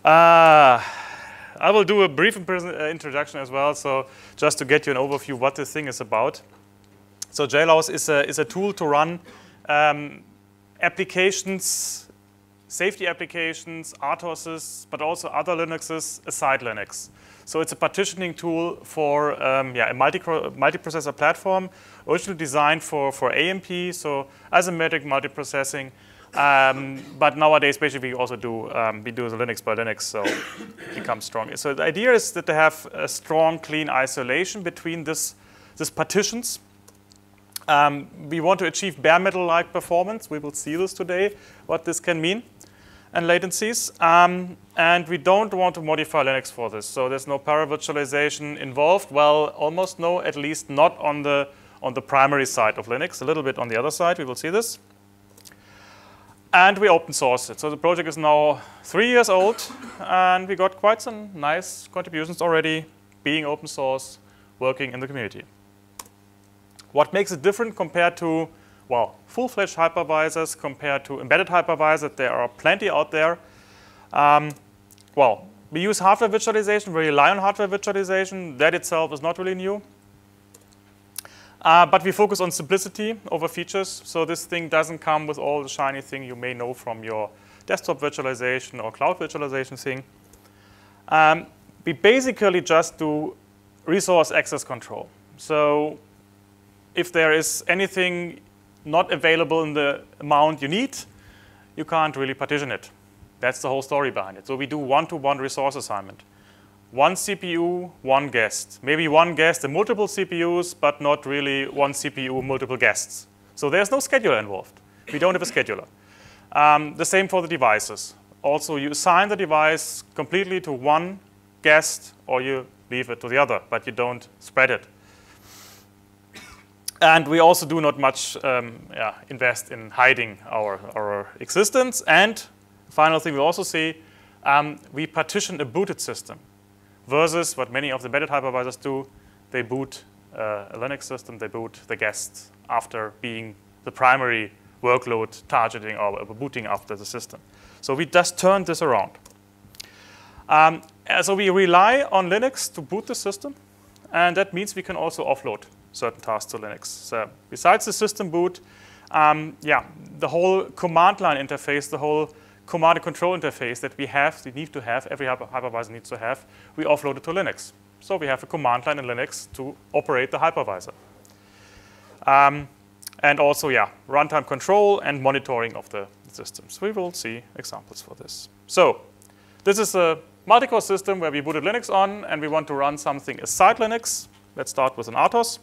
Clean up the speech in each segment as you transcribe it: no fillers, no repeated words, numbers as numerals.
I will do a brief introduction as well, so just to get you an overview what this thing is about. So Jailhouse is a tool to run applications, safety applications, RTOSs, but also other Linuxes aside Linux. So it's a partitioning tool for a multiprocessor platform, originally designed for AMP, so asymmetric multiprocessing. But nowadays, basically, we also do the Linux by Linux, so it becomes strong. So the idea is that they have a strong, clean isolation between these partitions. We want to achieve bare metal-like performance. We will see this today, what this can mean, and latencies. And we don't want to modify Linux for this. So there's no para-virtualization involved. Well, almost no, at least not on the primary side of Linux. A little bit on the other side. We will see this. And we open source it. So the project is now 3 years old, and we got quite some nice contributions already, being open source, working in the community. What makes it different compared to, well, full-fledged hypervisors, compared to embedded hypervisors? There are plenty out there. Well, we use hardware virtualization, we rely on hardware virtualization. That itself is not really new. But we focus on simplicity over features, so this thing doesn't come with all the shiny thing you may know from your desktop virtualization or cloud virtualization thing. We basically just do resource access control. So if there is anything not available in the amount you need, you can't really partition it. That's the whole story behind it. So we do one-to-one resource assignment. One CPU, one guest. Maybe one guest and multiple CPUs, but not really one CPU, multiple guests. So there's no scheduler involved. We don't have a scheduler. The same for the devices. Also, you assign the device completely to one guest, or you leave it to the other, but you don't spread it. And we also do not much invest in hiding our existence. And final thing we also see, we partition a booted system. Versus what many of the embedded hypervisors do, they boot a Linux system, they boot the guests after being the primary workload targeting or booting after the system. So we just turned this around. So we rely on Linux to boot the system, and that means we can also offload certain tasks to Linux. So besides the system boot, the whole command line interface, the whole command and control interface that we need to have, every hypervisor needs to have, we offload it to Linux. So we have a command line in Linux to operate the hypervisor. And also, runtime control and monitoring of the systems. We will see examples for this. So this is a multi-core system where we booted Linux on, and we want to run something aside Linux. Let's start with an RTOS.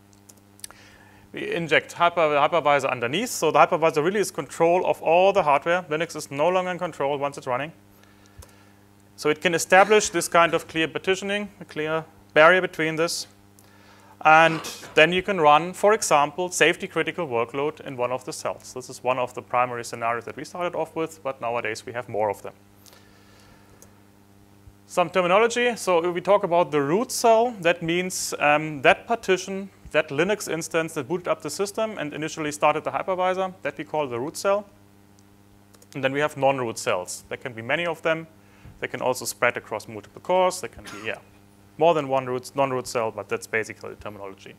We inject hypervisor underneath, so the hypervisor really is control of all the hardware. Linux is no longer in control once it's running. So it can establish this kind of clear partitioning, a clear barrier between this. And then you can run, for example, safety critical workload in one of the cells. This is one of the primary scenarios that we started off with, but nowadays we have more of them. Some terminology. So if we talk about the root cell, that means that partition, that Linux instance that booted up the system and initially started the hypervisor, that we call the root cell. And then we have non-root cells. There can be many of them. They can also spread across multiple cores. There can be more than one non-root cell, but that's basically the terminology.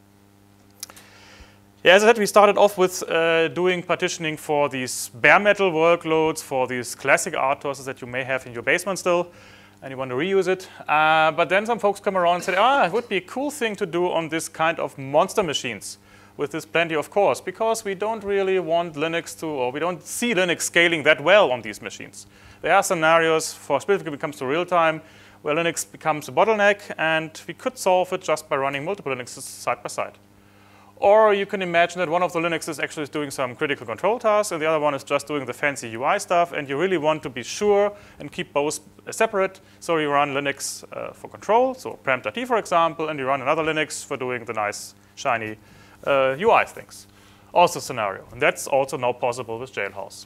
As I said, we started off with doing partitioning for these bare metal workloads, for these classic RTOSs that you may have in your basement still, and you want to reuse it. But then some folks come around and say, it would be a cool thing to do on this kind of monster machines with this plenty of cores, because we don't really want Linux to, or we don't see Linux scaling that well on these machines. There are scenarios, for specifically when it comes to real time, where Linux becomes a bottleneck, and we could solve it just by running multiple Linuxes side by side. Or you can imagine that one of the Linuxes actually is doing some critical control tasks, and the other one is just doing the fancy UI stuff, and you really want to be sure and keep both separate. So you run Linux for control, so preempt.t, for example, and you run another Linux for doing the nice, shiny UI things. Also scenario, and that's also now possible with Jailhouse.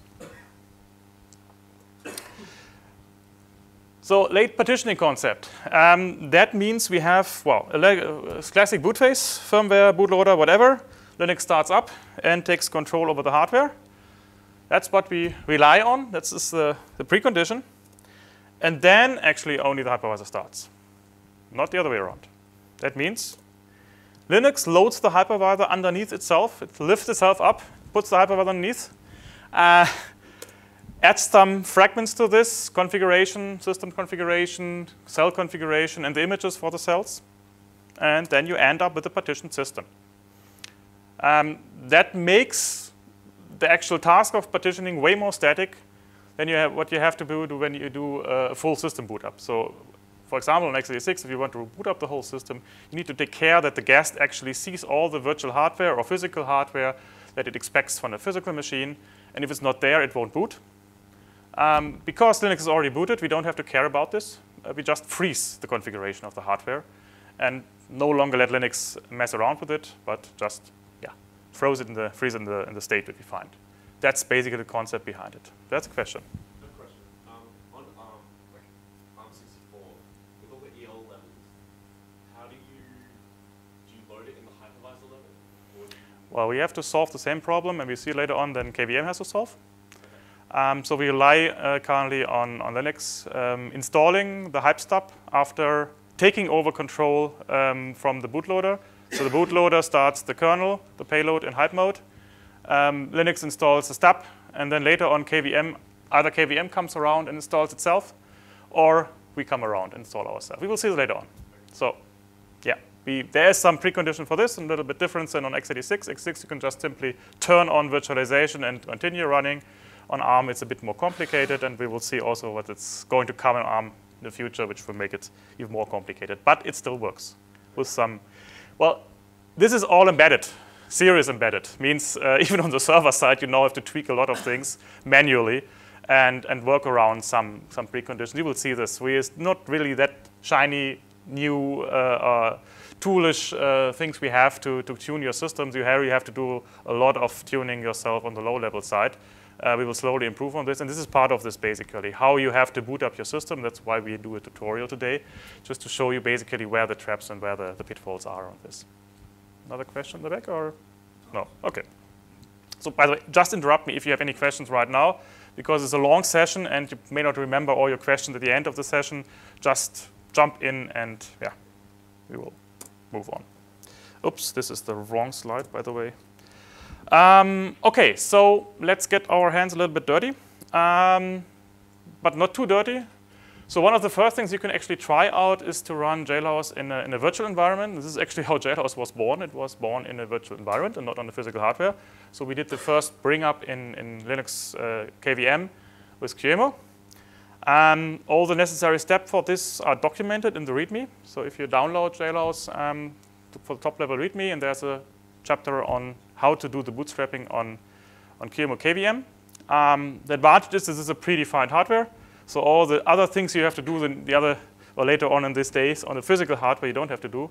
So late partitioning concept. That means we have, a classic boot phase, firmware, bootloader, whatever. Linux starts up and takes control over the hardware. That's what we rely on. That's the precondition. And then actually only the hypervisor starts, not the other way around. That means Linux loads the hypervisor underneath itself. It lifts itself up, puts the hypervisor underneath, adds some fragments to this, configuration, system configuration, cell configuration, and the images for the cells. And then you end up with a partitioned system. That makes the actual task of partitioning way more static than what you have to do when you do a full system boot up. So, for example, on x86, if you want to boot up the whole system, you need to take care that the guest actually sees all the virtual hardware or physical hardware that it expects from a physical machine. And if it's not there, it won't boot. Because Linux is already booted, we don't have to care about this. We just freeze the configuration of the hardware and no longer let Linux mess around with it, but just freeze it in the state that we find. That's basically the concept behind it. That's a question. Good question. On ARM, like ARM64, with all the EL levels, how do you load it in the hypervisor level? Or do you... Well, we have to solve the same problem, and we see later on then KVM has to solve. So we rely currently on Linux installing the hype stub after taking over control from the bootloader. So the bootloader starts the kernel, the payload in hype mode. Linux installs the stub, and then later on KVM, either KVM comes around and installs itself, or we come around and install ourselves. We will see this later on. So yeah, there is some precondition for this, a little bit different than on x86. x86 you can just simply turn on virtualization and continue running. On ARM it's a bit more complicated, and we will see also what it's going to come in ARM in the future, which will make it even more complicated. But it still works with some, well, this is all embedded. Serious embedded means even on the server side, you now have to tweak a lot of things manually and work around some preconditions. You will see this. It's not really that shiny, new, toolish things we have to tune your systems. You have to do a lot of tuning yourself on the low-level side. We will slowly improve on this, and this is part of this basically, how you have to boot up your system. That's why we do a tutorial today, just to show you basically where the traps and where the pitfalls are on this. Another question in the back, or no? Okay. So by the way, just interrupt me if you have any questions right now, because it's a long session and you may not remember all your questions at the end of the session. Just jump in and yeah, we will move on. Oops, this is the wrong slide, by the way. Okay, so let's get our hands a little bit dirty, but not too dirty. So one of the first things you can actually try out is to run Jailhouse in a virtual environment. This is actually how Jailhouse was born. It was born in a virtual environment and not on the physical hardware. So we did the first bring up in Linux KVM with QEMU. All the necessary steps for this are documented in the README. So if you download Jailhouse for the top level README, and there's a chapter on how to do the bootstrapping on QEMU KVM. The advantage is this is a predefined hardware. So all the other things you have to do later on in these days on the physical hardware you don't have to do,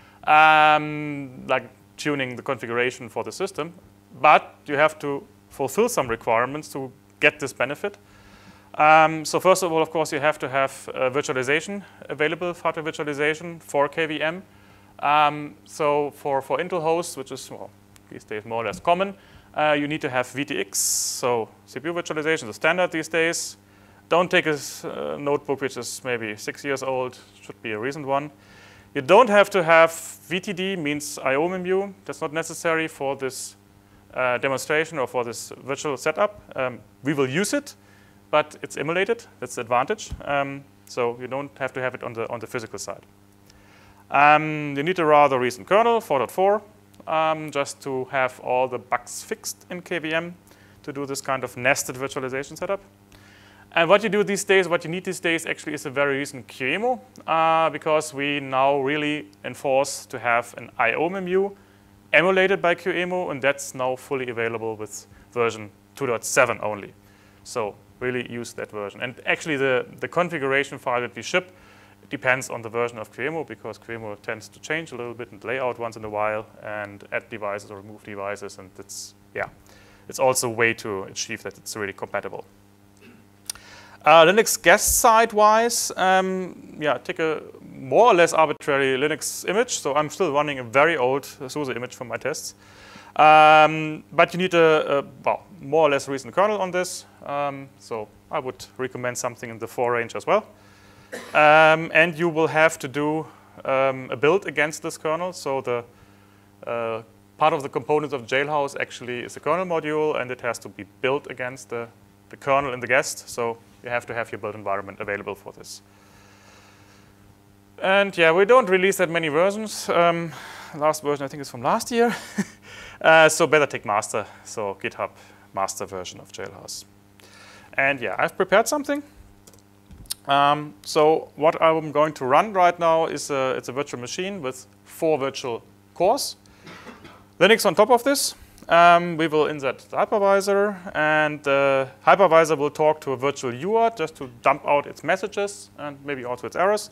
like tuning the configuration for the system. But you have to fulfill some requirements to get this benefit. So first of all, of course, you have to have virtualization available, hardware virtualization for KVM. So for Intel hosts, which is well, these days more or less common, you need to have VTX, so CPU virtualization, the standard these days. Don't take a notebook which is maybe 6 years old, should be a recent one. You don't have to have VTD, means IO memu. That's not necessary for this demonstration or for this virtual setup. We will use it, but it's emulated. That's the advantage. So you don't have to have it on the physical side. You need a rather recent kernel, 4.4, just to have all the bugs fixed in KVM to do this kind of nested virtualization setup. And what you do these days, what you need these days actually is a very recent QEMU, because we now really enforce to have an IO memu emulated by QEMU, and that's now fully available with version 2.7 only. So really use that version. And actually the configuration file that we ship depends on the version of QEMU, because QEMU tends to change a little bit in layout once in a while and add devices or remove devices, and it's also a way to achieve that it's really compatible. Linux guest side-wise, take a more or less arbitrary Linux image. So I'm still running a very old SUSE image from my tests. But you need a more or less recent kernel on this. So I would recommend something in the 4 range as well. And you will have to do a build against this kernel. So the part of the components of Jailhouse actually is a kernel module, and it has to be built against the kernel in the guest. So you have to have your build environment available for this. And yeah, we don't release that many versions. Last version, I think, is from last year. So better take master, so GitHub master version of Jailhouse. And yeah, I've prepared something. So what I'm going to run right now is it's a virtual machine with 4 virtual cores. Linux on top of this. We will insert the hypervisor, and the hypervisor will talk to a virtual UART just to dump out its messages and maybe also its errors.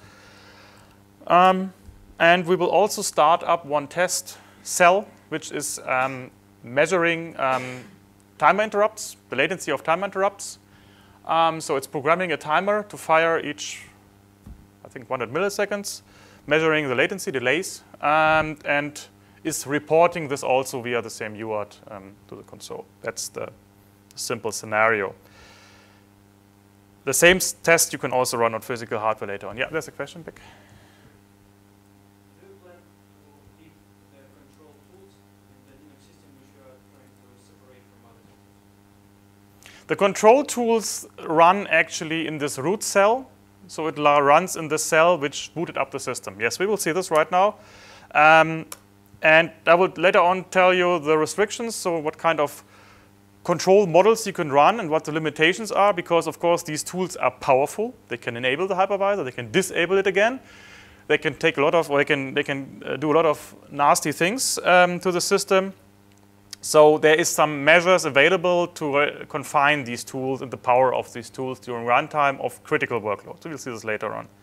And we will also start up one test cell, which is measuring timer interrupts, the latency of timer interrupts. So it's programming a timer to fire each, I think, 100 milliseconds, measuring the latency, delays, and is reporting this also via the same UART to the console. That's the simple scenario. The same test you can also run on physical hardware later on. Yeah, there's a question, Beck. Do you plan to keep the control tools in the Linux system which you are trying to separate from other tools? The control tools run actually in this root cell. So it runs in the cell which booted up the system. Yes, we will see this right now. And I will later on tell you the restrictions, so what kind of control models you can run and what the limitations are, because of course these tools are powerful. They can enable the hypervisor, they can disable it again. They can take a lot of, or they can do a lot of nasty things to the system. So there is some measures available to confine these tools and the power of these tools during runtime of critical workloads. So we'll see this later on.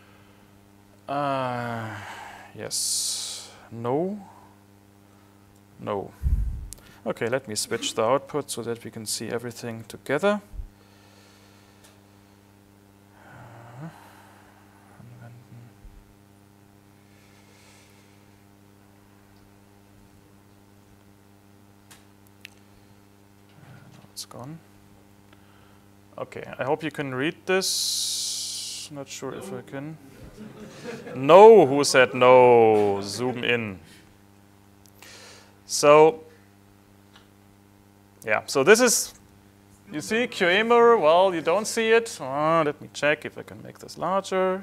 Yes. No. No. Okay, let me switch the output so that we can see everything together. It's gone. Okay, I hope you can read this. Not sure if I can. No, who said no? Zoom in. So, yeah, so this is, you see QEMUR, well, you don't see it. Let me check if I can make this larger.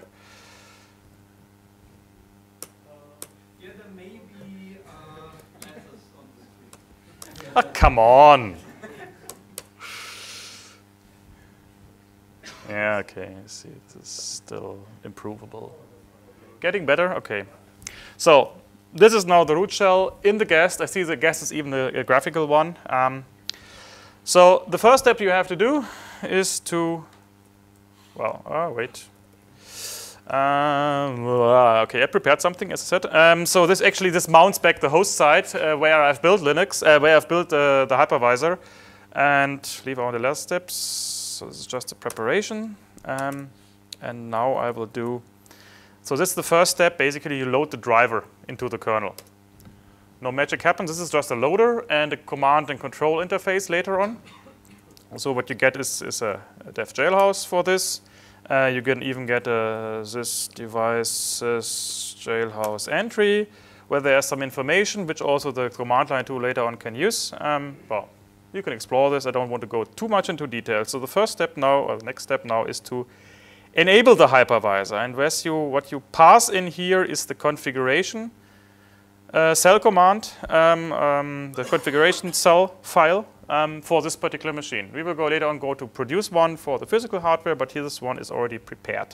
Yeah, there may be letters on the screen. Ah, come on. Yeah, okay, see, this is still improvable. Getting better? Okay. So, this is now the root shell in the guest. I see the guest is even a graphical one. So the first step you have to do is to, well, wait. Okay, I prepared something, as I said. So this mounts back the host site where I've built Linux, where I've built the hypervisor, and leave out the last steps. So this is just a preparation. And now I will do. So this is the first step. Basically, you load the driver into the kernel. No magic happens. This is just a loader and a command and control interface later on. So what you get is a dev jailhouse for this. You can even get this devices jailhouse entry, where there's some information which also the command line tool later on can use. Well, you can explore this. I don't want to go too much into detail. So the first step now, or the next step now, is to enable the hypervisor. And what you pass in here is the configuration cell command, the configuration cell file for this particular machine. We will go later on to produce one for the physical hardware, but here this one is already prepared.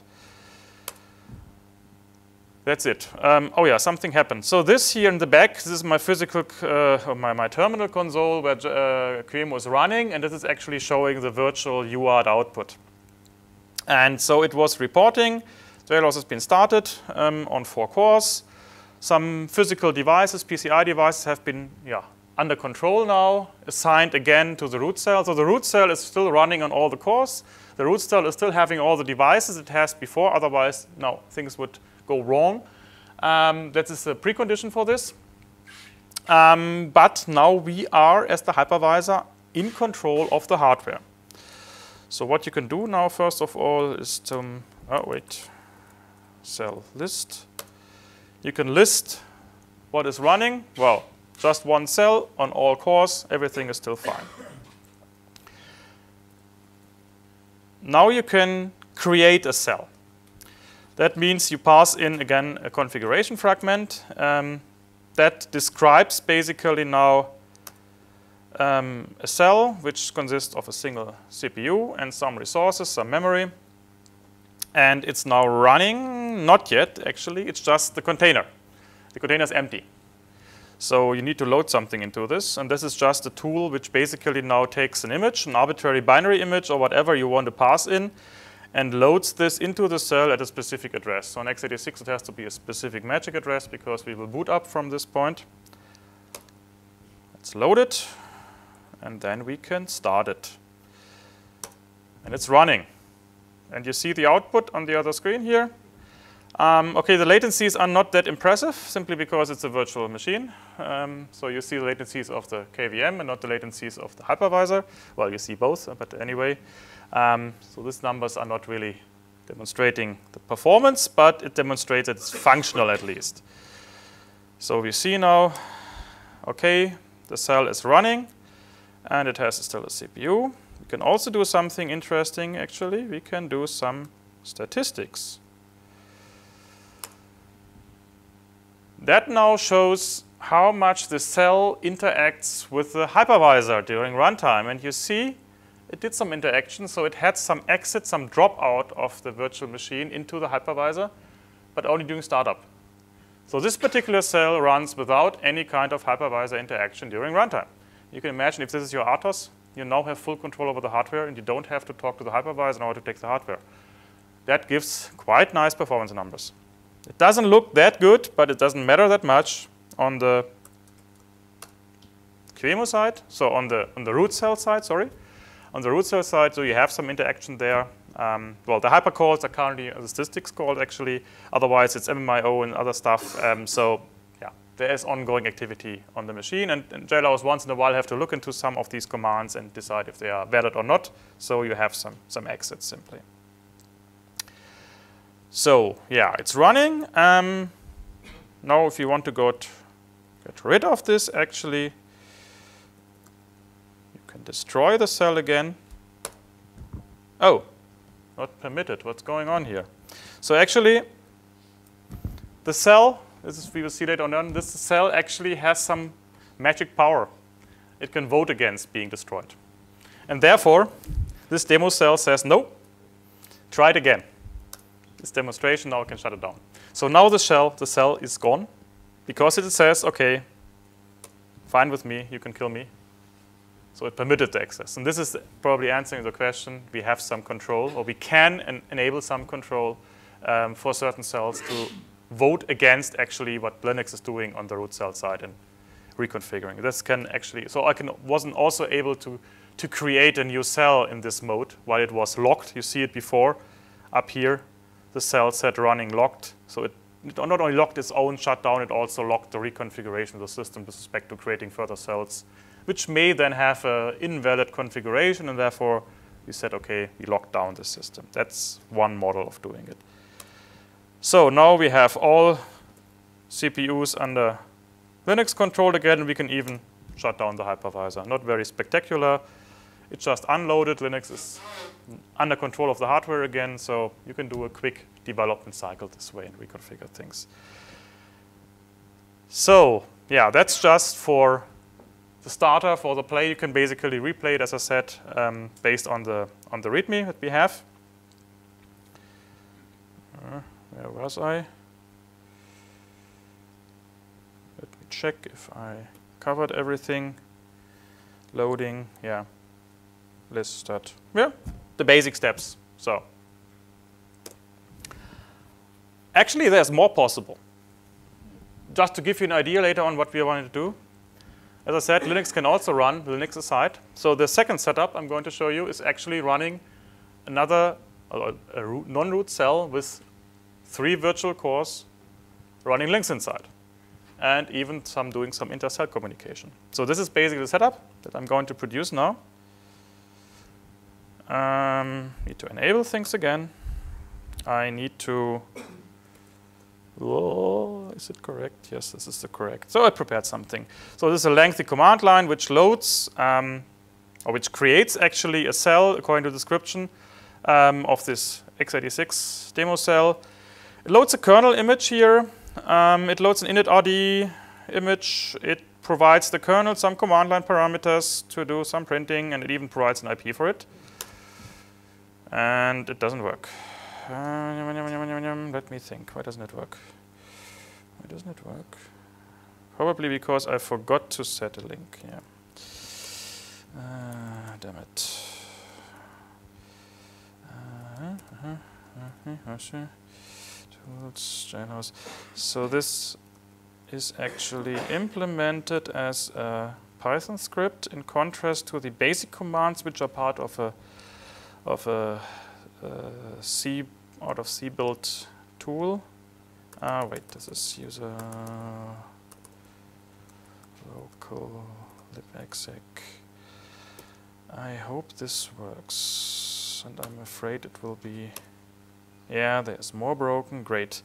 That's it. Oh yeah, something happened. So this here in the back, this is my physical, my terminal console where QEMUR was running, and this is actually showing the virtual UART output. And so it was reporting. Jailhouse has been started on 4 cores. Some physical devices, PCI devices, have been under control now, assigned again to the root cell. So the root cell is still running on all the cores. The root cell is still having all the devices it has before. Otherwise, no, things would go wrong. That is a precondition for this. But now we are, as the hypervisor, in control of the hardware. So what you can do now, first of all, is to, oh wait, cell list. You can list what is running. Well, just one cell on all cores, everything is still fine. Now you can create a cell. That means you pass in, again, a configuration fragment that describes basically now a cell which consists of a single CPU and some resources, some memory. And it's now running, not yet actually, it's just the container. The container is empty. So you need to load something into this, and this is just a tool which basically now takes an image, an arbitrary binary image or whatever you want to pass in, and loads this into the cell at a specific address. So on x86 it has to be a specific magic address because we will boot up from this point. Let's load it, and then we can start it. And it's running. And you see the output on the other screen here. Okay, the latencies are not that impressive, simply because it's a virtual machine. So you see the latencies of the KVM and not the latencies of the hypervisor. Well, you see both, but anyway. So these numbers are not really demonstrating the performance, but it demonstrates that it's functional at least. So we see now, okay, the cell is running, and it has still a CPU. We can also do something interesting, actually. We can do some statistics. That now shows how much the cell interacts with the hypervisor during runtime. And you see, it did some interaction, so it had some exit, some dropout of the virtual machine into the hypervisor, but only during startup. So this particular cell runs without any kind of hypervisor interaction during runtime. You can imagine if this is your RTOS, you now have full control over the hardware, and you don't have to talk to the hypervisor in order to take the hardware. That gives quite nice performance numbers. It doesn't look that good, but it doesn't matter that much on the QEMU side, so on the root cell side, sorry. On the root cell side, so you have some interaction there. Well, the hypercalls are currently the statistics called, actually. Otherwise, it's MMIO and other stuff. So yeah, there is ongoing activity on the machine. And Jailhouse once in a while have to look into some of these commands and decide if they are valid or not. So you have some exits simply. So yeah, it's running. Now if you want to get rid of this, actually, you can destroy the cell again. Oh, not permitted. What's going on here? So actually, the cell, we will see later on, this cell actually has some magic power. It can vote against being destroyed. And therefore, this demo cell says, no, try it again. This demonstration now can shut it down. So now the cell is gone because it says, okay, fine with me, you can kill me. So it permitted the access. And this is probably answering the question. We have some control, or we can enable some control for certain cells to vote against actually what Linux is doing on the root cell side and reconfiguring. This can actually, so I wasn't also able to create a new cell in this mode while it was locked. You see it before up here. The cell said running locked. So it not only locked its own shutdown, it also locked the reconfiguration of the system with respect to creating further cells, which may then have an invalid configuration, and therefore we said, okay, we locked down the system. That's one model of doing it. So now we have all CPUs under Linux control again, and we can even shut down the hypervisor. Not very spectacular. It's just unloaded. Linux is under control of the hardware again, so you can do a quick development cycle this way and reconfigure things. So yeah, that's just for the starter. For the play, you can basically replay it, as I said, based on the README that we have. Where was I? Let me check if I covered everything. Loading, yeah. List that. Yeah, the basic steps. So actually, there's more possible. Just to give you an idea later on what we wanted to do. As I said, Linux can also run the Linux aside. So the second setup I'm going to show you is actually running another non-root cell with 3 virtual cores running Linux inside, and even doing some inter-cell communication. So this is basically the setup that I'm going to produce now. Need to enable things again. I need to Oh, is it correct? Yes, this is the correct. So I prepared something. So this is a lengthy command line which loads, or which creates actually a cell according to the description of this x86 demo cell. It loads a kernel image here. It loads an init.rd image. It provides the kernel some command line parameters to do some printing, and it even provides an IP for it. And it doesn't work. Let me think. Why doesn't it work? Why doesn't it work? Probably because I forgot to set a link. Yeah. Damn it. Tools, Jailhouse. So this is actually implemented as a Python script in contrast to the basic commands, which are part of a C built tool. Wait, this is user local libexec. I hope this works, and I'm afraid it will be. Yeah, there's more broken. Great.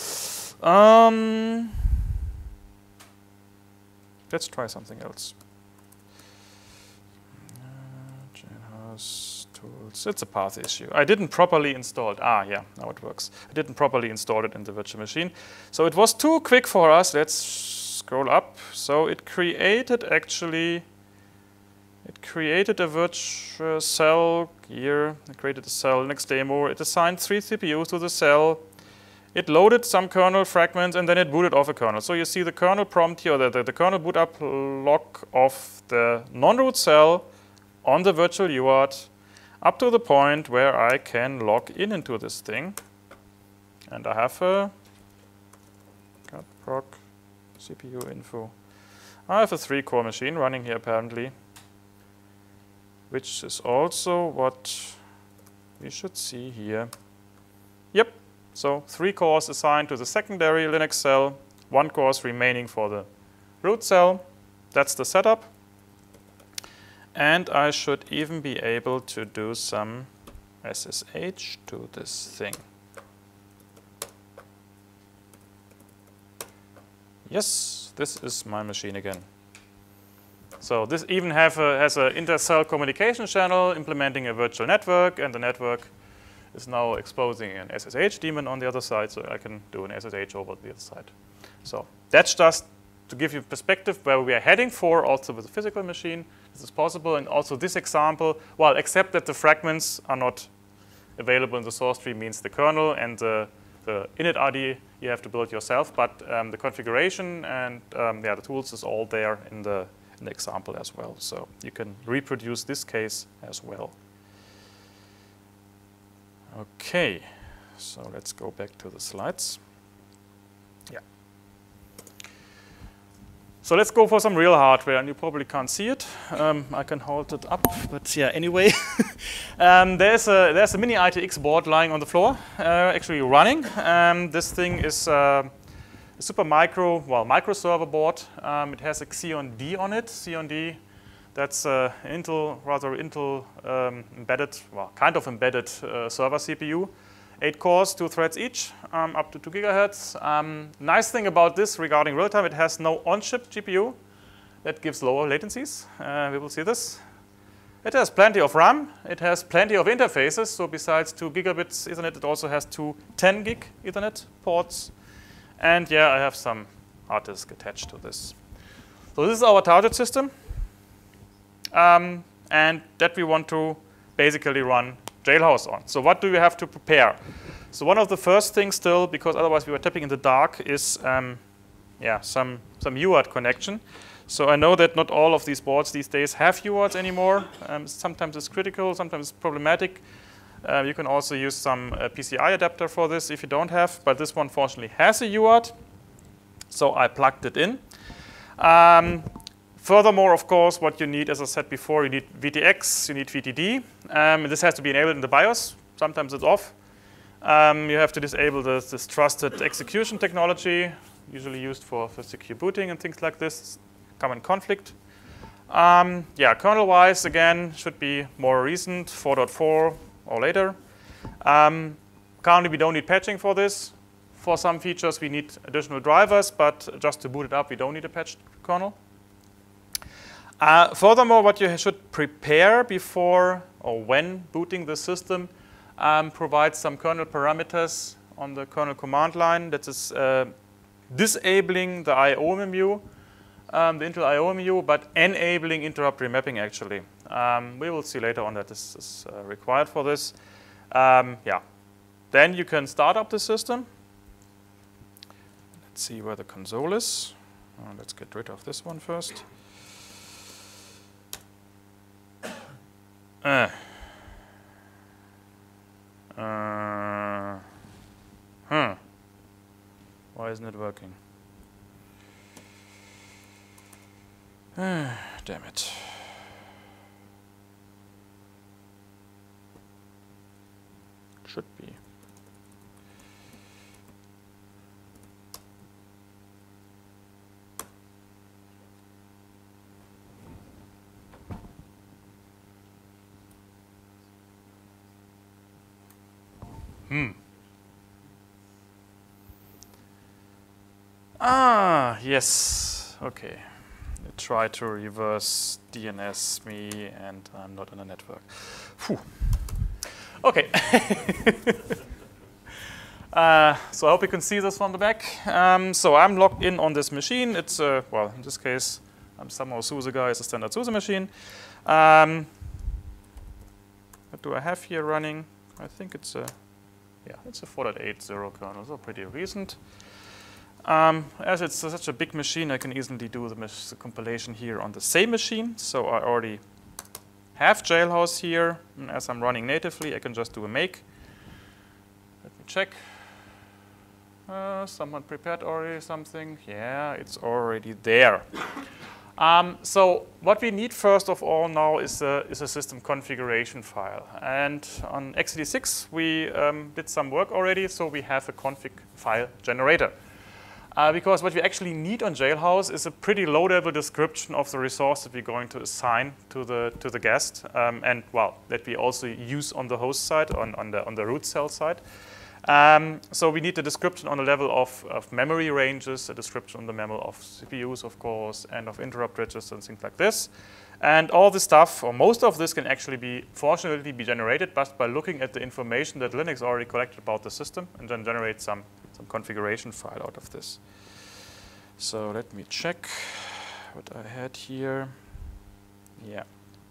Let's try something else. Jailhouse tools. It's a path issue. I didn't properly install it. Yeah, now it works. I didn't properly install it in the virtual machine. So it was too quick for us. Let's scroll up. So it created actually. It created a virtual cell here. It created a cell Linux demo. It assigned 3 CPUs to the cell. It loaded some kernel fragments, and then it booted off a kernel. So you see the kernel prompt here, the kernel boot up log of the non-root cell on the virtual UART up to the point where I can log into this thing. And I have a proc CPU info. I have a 3-core machine running here apparently, which is also what we should see here. Yep, so 3 cores assigned to the secondary Linux cell, 1 core remaining for the root cell. That's the setup. And I should even be able to do some SSH to this thing. Yes, this is my machine again. So this even has an inter-cell communication channel implementing a virtual network, and the network is now exposing an SSH daemon on the other side, so I can do an SSH over the other side. So that's just to give you perspective where we are heading for, also with a physical machine. This is possible, and also this example, well, except that the fragments are not available in the source tree, means the kernel and the init.rd you have to build yourself, but the configuration and the tools is all there in the example as well. So you can reproduce this case as well. Okay, so let's go back to the slides. Yeah. So let's go for some real hardware, and you probably can't see it. I can hold it up, but yeah, anyway. There's a mini ITX board lying on the floor, actually running. This thing is a super micro server board. It has a Xeon D on it. Xeon D, that's Intel embedded, kind of embedded server CPU. 8 cores, 2 threads each, up to 2 gigahertz. Nice thing about this regarding real time, it has no on-chip GPU. That gives lower latencies. We will see this. It has plenty of RAM. It has plenty of interfaces. So besides 2 gigabits Ethernet, it also has 2 10 gig Ethernet ports. And yeah, I have some hard disk attached to this. So this is our target system. And that we want to basically run Jailhouse on. So what do we have to prepare? So one of the first things still, because otherwise we were tapping in the dark, is some UART connection. So I know that not all of these boards these days have UARTs anymore. Sometimes it's critical, sometimes it's problematic. You can also use some PCI adapter for this if you don't have, but this one fortunately has a UART. So I plugged it in. Furthermore, of course, what you need, as I said before, you need VTX, you need VTD. This has to be enabled in the BIOS. Sometimes it's off. You have to disable this trusted execution technology, usually used for secure booting and things like this. Come in conflict. Kernel-wise, again, should be more recent, 4.4 or later. Currently, we don't need patching for this. For some features, we need additional drivers, but just to boot it up, we don't need a patched kernel. Furthermore, what you should prepare before or when booting the system provides some kernel parameters on the kernel command line. That is disabling the I/O menu, the Intel I/O menu, but enabling interrupt remapping actually. We will see later on that this is required for this. Yeah. Then you can start up the system. Let's see where the console is. Let's get rid of this one first. Why isn't it working? Damn it. Should be. Yes. Okay. I try to reverse DNS me, and I'm not in a network. Phew. Okay. So I hope you can see this from the back. So I'm logged in on this machine. It's well, in this case, I'm somehow SUSE guy. It's a standard SUSE machine. What do I have here running? I think it's a it's a 4.80 kernel, so pretty recent. As it's such a big machine, I can easily do the compilation here on the same machine. So I already have Jailhouse here. And as I'm running natively, I can just do a make. Let me check. Someone prepared already something. Yeah, it's already there. So what we need first of all now is a system configuration file. And on x86, we did some work already, so we have a config file generator. Because what we actually need on Jailhouse is a pretty low-level description of the resource that we're going to assign to the guest, and well, that we also use on the host side, on the root cell side. So we need a description on the level of memory ranges, a description on the level of CPUs, of course, and of interrupt registers and things like this. And all this stuff, or most of this, can actually fortunately be generated just by looking at the information that Linux already collected about the system, and then generate some configuration file out of this. So let me check what I had here. Yeah.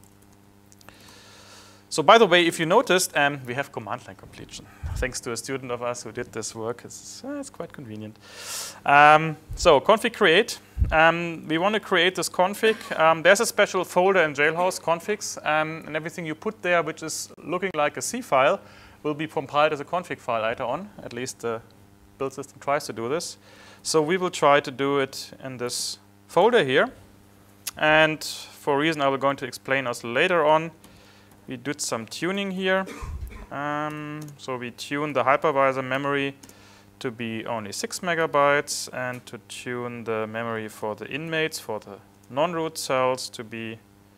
So by the way, if you noticed, we have command line completion. Thanks to a student of us who did this work, it's quite convenient. So config create. We want to create this config. There's a special folder in Jailhouse, configs, and everything you put there, which is looking like a C file, will be compiled as a config file later on. At least the build system tries to do this. So we will try to do it in this folder here. And for a reason I will going to explain us later on, we did some tuning here. So we tuned the hypervisor memory to be only 6 megabytes and to tune the memory for the inmates, for the non-root cells, to be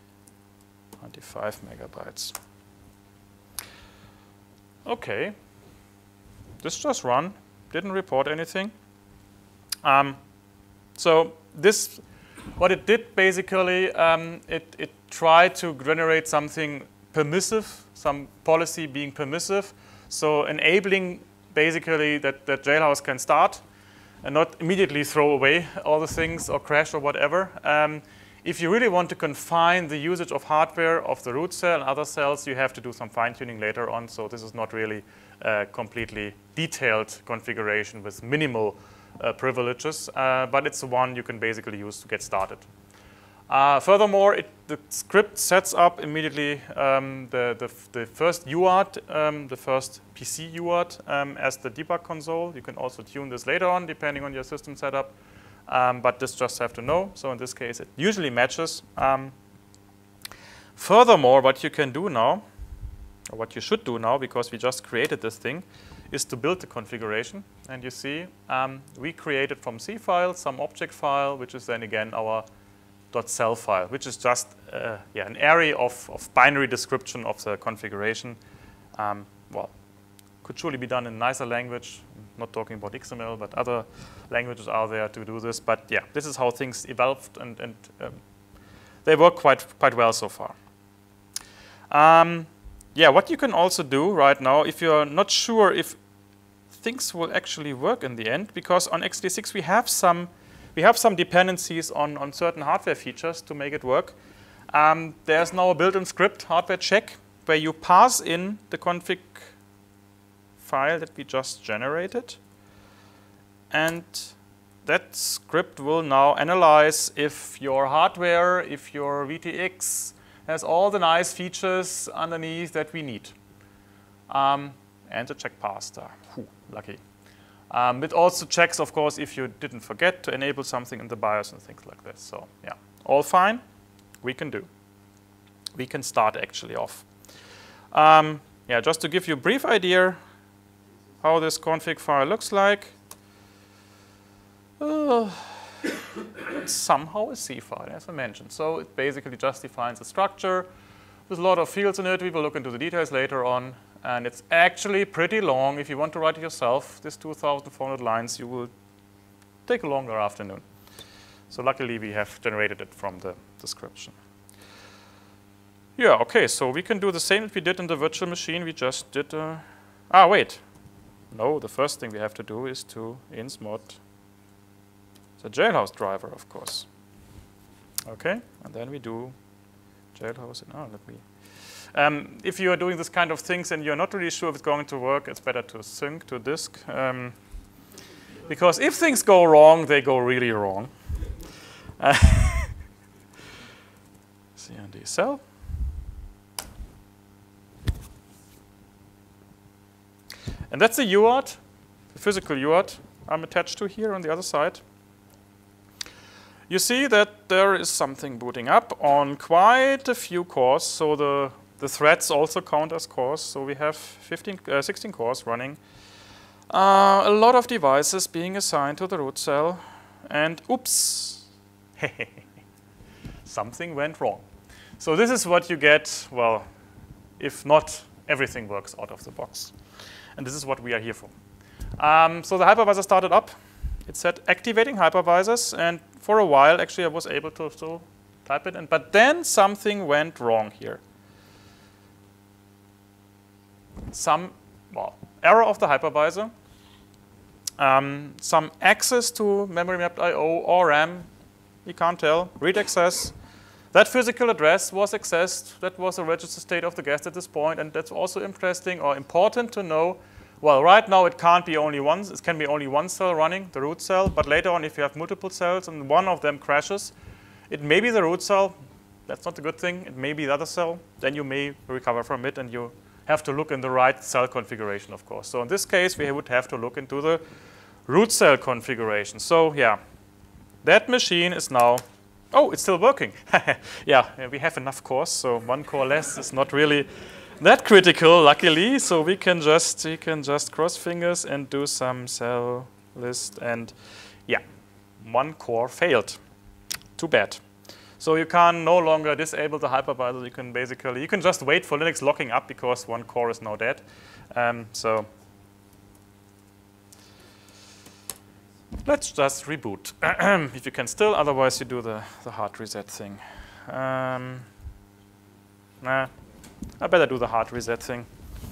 25 megabytes. Okay, this just run, didn't report anything. So this, what it did basically, it tried to generate something permissive, some policy being permissive, so enabling basically that Jailhouse can start and not immediately throw away all the things or crash or whatever. If you really want to confine the usage of hardware of the root cell and other cells, you have to do some fine-tuning later on. So this is not really a completely detailed configuration with minimal privileges, but it's the one you can basically use to get started. Furthermore, the script sets up immediately the first UART, the first PC UART as the debug console. You can also tune this later on depending on your system setup, but this just have to know. So in this case, it usually matches. Furthermore, what you can do now, or what you should do now, because we just created this thing, is to build the configuration. And you see, we created from C file some object file, which is then again our .cell file, which is just an array of binary description of the configuration. Well, Could surely be done in a nicer language. I'm not talking about XML, but other languages are there to do this. But yeah, this is how things evolved, and they work quite well so far. Yeah, what you can also do right now, if you're not sure if things will actually work in the end, because on x86 we have some dependencies on certain hardware features to make it work. There's now a built-in script, hardware check, where you pass in the config file that we just generated. And that script will now analyze if your hardware, if your VTX has all the nice features underneath that we need. And the check passed. Lucky. It also checks, of course, if you didn't forget to enable something in the BIOS and things like that. So yeah, all fine. We can do. We can start actually off. Yeah, just to give you a brief idea how this config file looks like. It's somehow a C file, as I mentioned. So it basically just defines a structure. There's a lot of fields in it. We will look into the details later on. And it's actually pretty long. If you want to write it yourself, this 2,400 lines, you will take a longer afternoon. So luckily, we have generated it from the description. Yeah, OK, so we can do the same that we did in the virtual machine. We just did wait. No, the first thing we have to do is to insmod the jailhouse driver, of course. OK, and then we do jailhouse. Let me. If you are doing this kind of things and you're not really sure if it's going to work, it's better to sync to disk. Because if things go wrong, they go really wrong. CND cell. And that's the UART, the physical UART I'm attached to here on the other side. You see that there is something booting up on quite a few cores. So the threads also count as cores. So we have 16 cores running. A lot of devices being assigned to the root cell. And oops, something went wrong. So this is what you get, well, if not everything works out of the box. And this is what we are here for. So the hypervisor started up. It said activating hypervisors. And for a while, actually, I was able to still type it in. But then something went wrong here. Some error of the hypervisor. Some access to memory mapped I/O or RAM. You can't tell. Read access. That physical address was accessed. That was a register state of the guest at this point. And that's also interesting or important to know. Well, right now it can't be only one. It can be only one cell running, the root cell. But later on, if you have multiple cells and one of them crashes, it may be the root cell. That's not a good thing. It may be the other cell. Then you may recover from it, and you have to look in the right cell configuration, of course. So in this case, we would have to look into the root cell configuration. So yeah, that machine is now. Oh, it's still working. Yeah, we have enough cores, so one core less is not really that critical, luckily. So we can just cross fingers and do some cell list, and yeah, one core failed. Too bad. So you can no longer disable the hypervisor. You can just wait for Linux locking up because one core is now dead. So let's just reboot. If you can still, otherwise you do the hard reset thing. Nah, I better do the hard reset thing.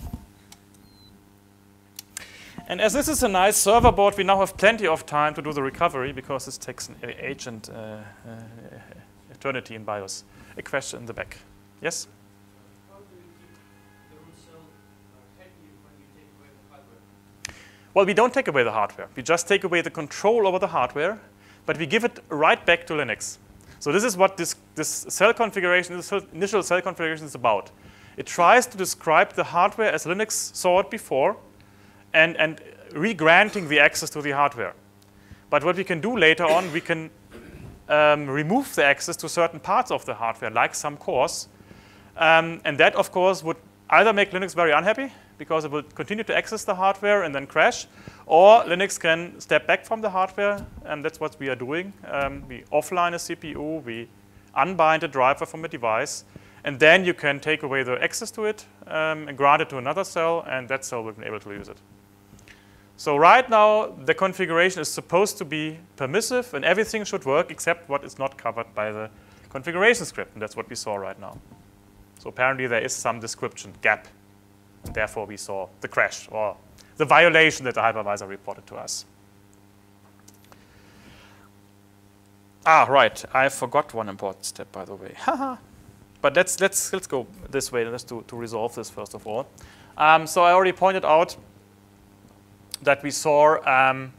And as this is a nice server board, we now have plenty of time to do the recovery because this takes an age and eternity in BIOS. A question in the back. Yes? How do you keep the root cell happy when you take away the hardware? Well, we don't take away the hardware. We just take away the control over the hardware, but we give it right back to Linux. So this is what this cell configuration, this initial cell configuration is about. It tries to describe the hardware as Linux saw it before and re-granting the access to the hardware. But what we can do later on, we can remove the access to certain parts of the hardware, like some cores. And that, of course, would either make Linux very unhappy, because it will continue to access the hardware and then crash, or Linux can step back from the hardware, and that's what we are doing. We offline a CPU, we unbind a driver from a device, and then you can take away the access to it, and grant it to another cell, and that cell will be able to use it. So right now, the configuration is supposed to be permissive, and everything should work except what is not covered by the configuration script, and that's what we saw right now. So apparently there is some description gap, and therefore we saw the crash or the violation that the hypervisor reported to us. Ah, right. I forgot one important step, by the way. But let's go this way. Let's to resolve this first of all. So I already pointed out that we saw an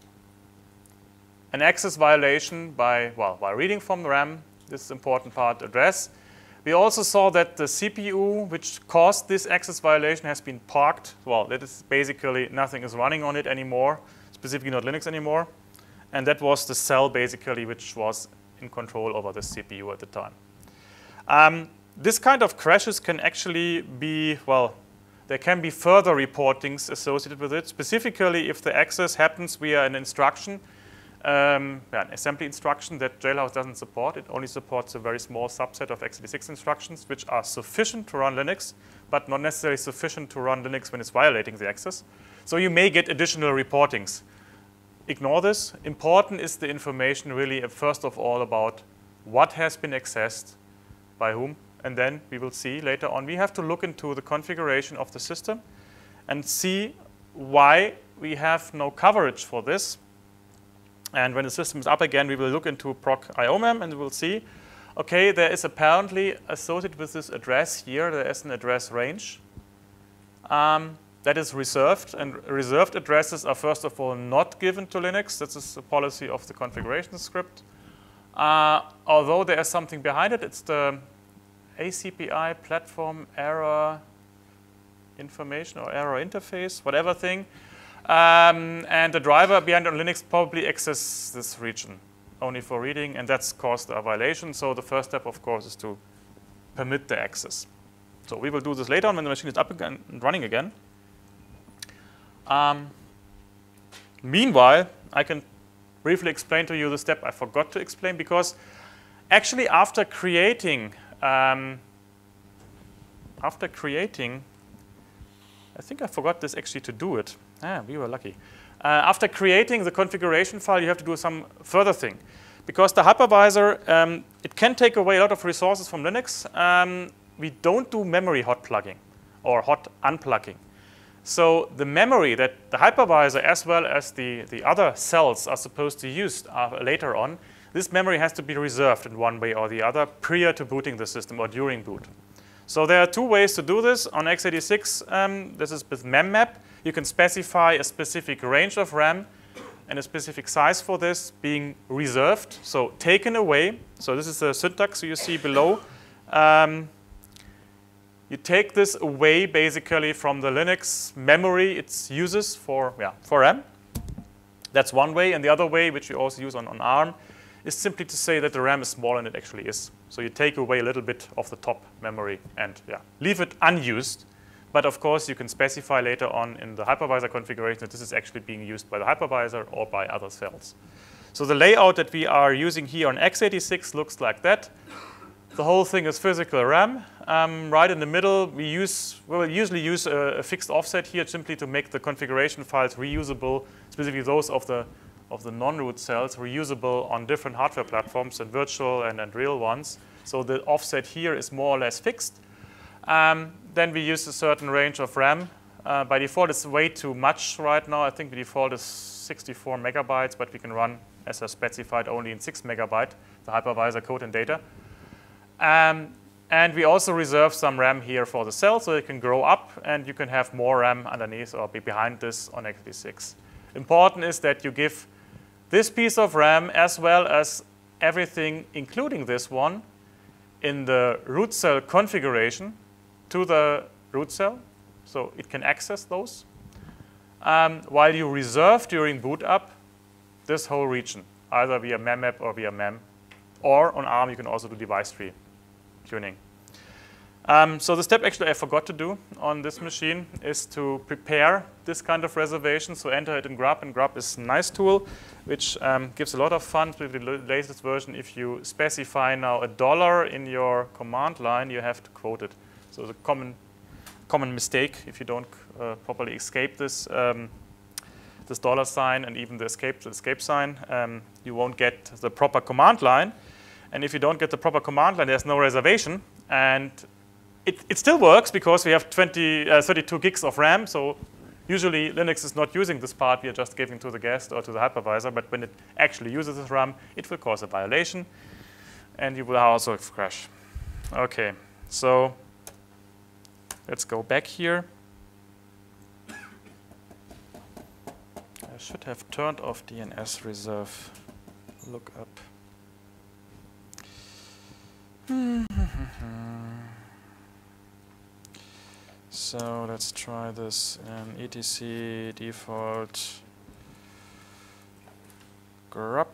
access violation by reading from the RAM. This is important part address. We also saw that the CPU which caused this access violation has been parked. Well, that is basically nothing is running on it anymore, specifically not Linux anymore. And that was the cell basically which was in control over the CPU at the time. This kind of crashes can actually be, well, there can be further reportings associated with it, specifically if the access happens via an instruction, an assembly instruction that Jailhouse doesn't support. It only supports a very small subset of x86 instructions, which are sufficient to run Linux, but not necessarily sufficient to run Linux when it's violating the access. So you may get additional reportings. Ignore this. Important is the information really, first of all, about what has been accessed by whom. And then we will see later on, we have to look into the configuration of the system and see why we have no coverage for this. And when the system is up again, we will look into proc IOMEM and we'll see, okay, there is apparently associated with this address here, there is an address range that is reserved. And reserved addresses are first of all not given to Linux. This is the policy of the configuration script. Although there is something behind it, it's the ACPI platform error information or error interface, whatever thing. And the driver behind on Linux probably accesses this region only for reading, and that's caused a violation. So the first step, of course, is to permit the access. So we will do this later on when the machine is up again and running again. Meanwhile, I can briefly explain to you the step I forgot to explain, because actually after creating, I think I forgot this actually to do it. We were lucky. After creating the configuration file, you have to do some further thing. Because the hypervisor, it can take away a lot of resources from Linux. We don't do memory hot plugging or hot unplugging. So the memory that the hypervisor as well as the other cells are supposed to use later on, this memory has to be reserved in one way or the other prior to booting the system or during boot. So there are two ways to do this. On x86, this is with memmap. You can specify a specific range of RAM and a specific size for this being reserved, so taken away. So this is the syntax you see below. You take this away basically from the Linux memory it uses for RAM. That's one way. And the other way, which you also use on ARM, is simply to say that the RAM is smaller than it actually is. So you take away a little bit of the top memory and leave it unused. But of course, you can specify later on in the hypervisor configuration that this is actually being used by the hypervisor or by other cells. So the layout that we are using here on x86 looks like that. The whole thing is physical RAM. Right in the middle, we will usually use a fixed offset here simply to make the configuration files reusable, specifically those of the non-root cells, reusable on different hardware platforms and virtual and real ones. So the offset here is more or less fixed. Then we use a certain range of RAM. By default, it's way too much right now. I think the default is 64 megabytes, but we can run, as I specified, only in 6 megabyte, the hypervisor code and data. And we also reserve some RAM here for the cell, so it can grow up, and you can have more RAM underneath or behind this on x86. Important is that you give this piece of RAM as well as everything, including this one, in the root cell configuration to the root cell, so it can access those, while you reserve during boot up this whole region, either via memmap or via mem. Or on ARM, you can also do device tree tuning. So the step actually I forgot to do on this machine is to prepare this kind of reservation. So enter it in grub, and grub is a nice tool, which gives a lot of fun with the latest version. If you specify now $1 in your command line, you have to quote it. So the common common mistake if you don't properly escape this this $sign and even the escape sign. You won't get the proper command line. And if you don't get the proper command line, there's no reservation. And it still works because we have 32 gigs of RAM. So usually Linux is not using this part. We are just giving to the guest or to the hypervisor. But when it actually uses this RAM, it will cause a violation. And you will also crash. OK, so let's go back here. I should have turned off DNS reserve lookup. So let's try this in etc default grub.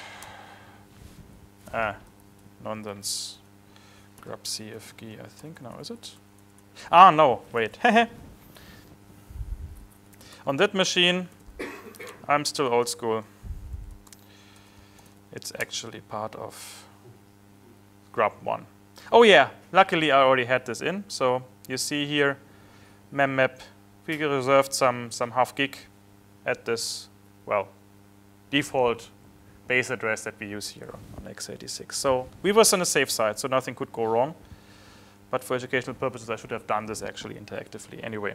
Nonsense. Grub CFG, I think now, is it? Ah, no, wait. On that machine, I'm still old school. It's actually part of grub 1. Oh yeah, luckily I already had this in. So you see here, memmap, we reserved some half gig at this, well, default base address that we use here on x86. So we was on the safe side, so nothing could go wrong. But for educational purposes, I should have done this actually interactively. Anyway.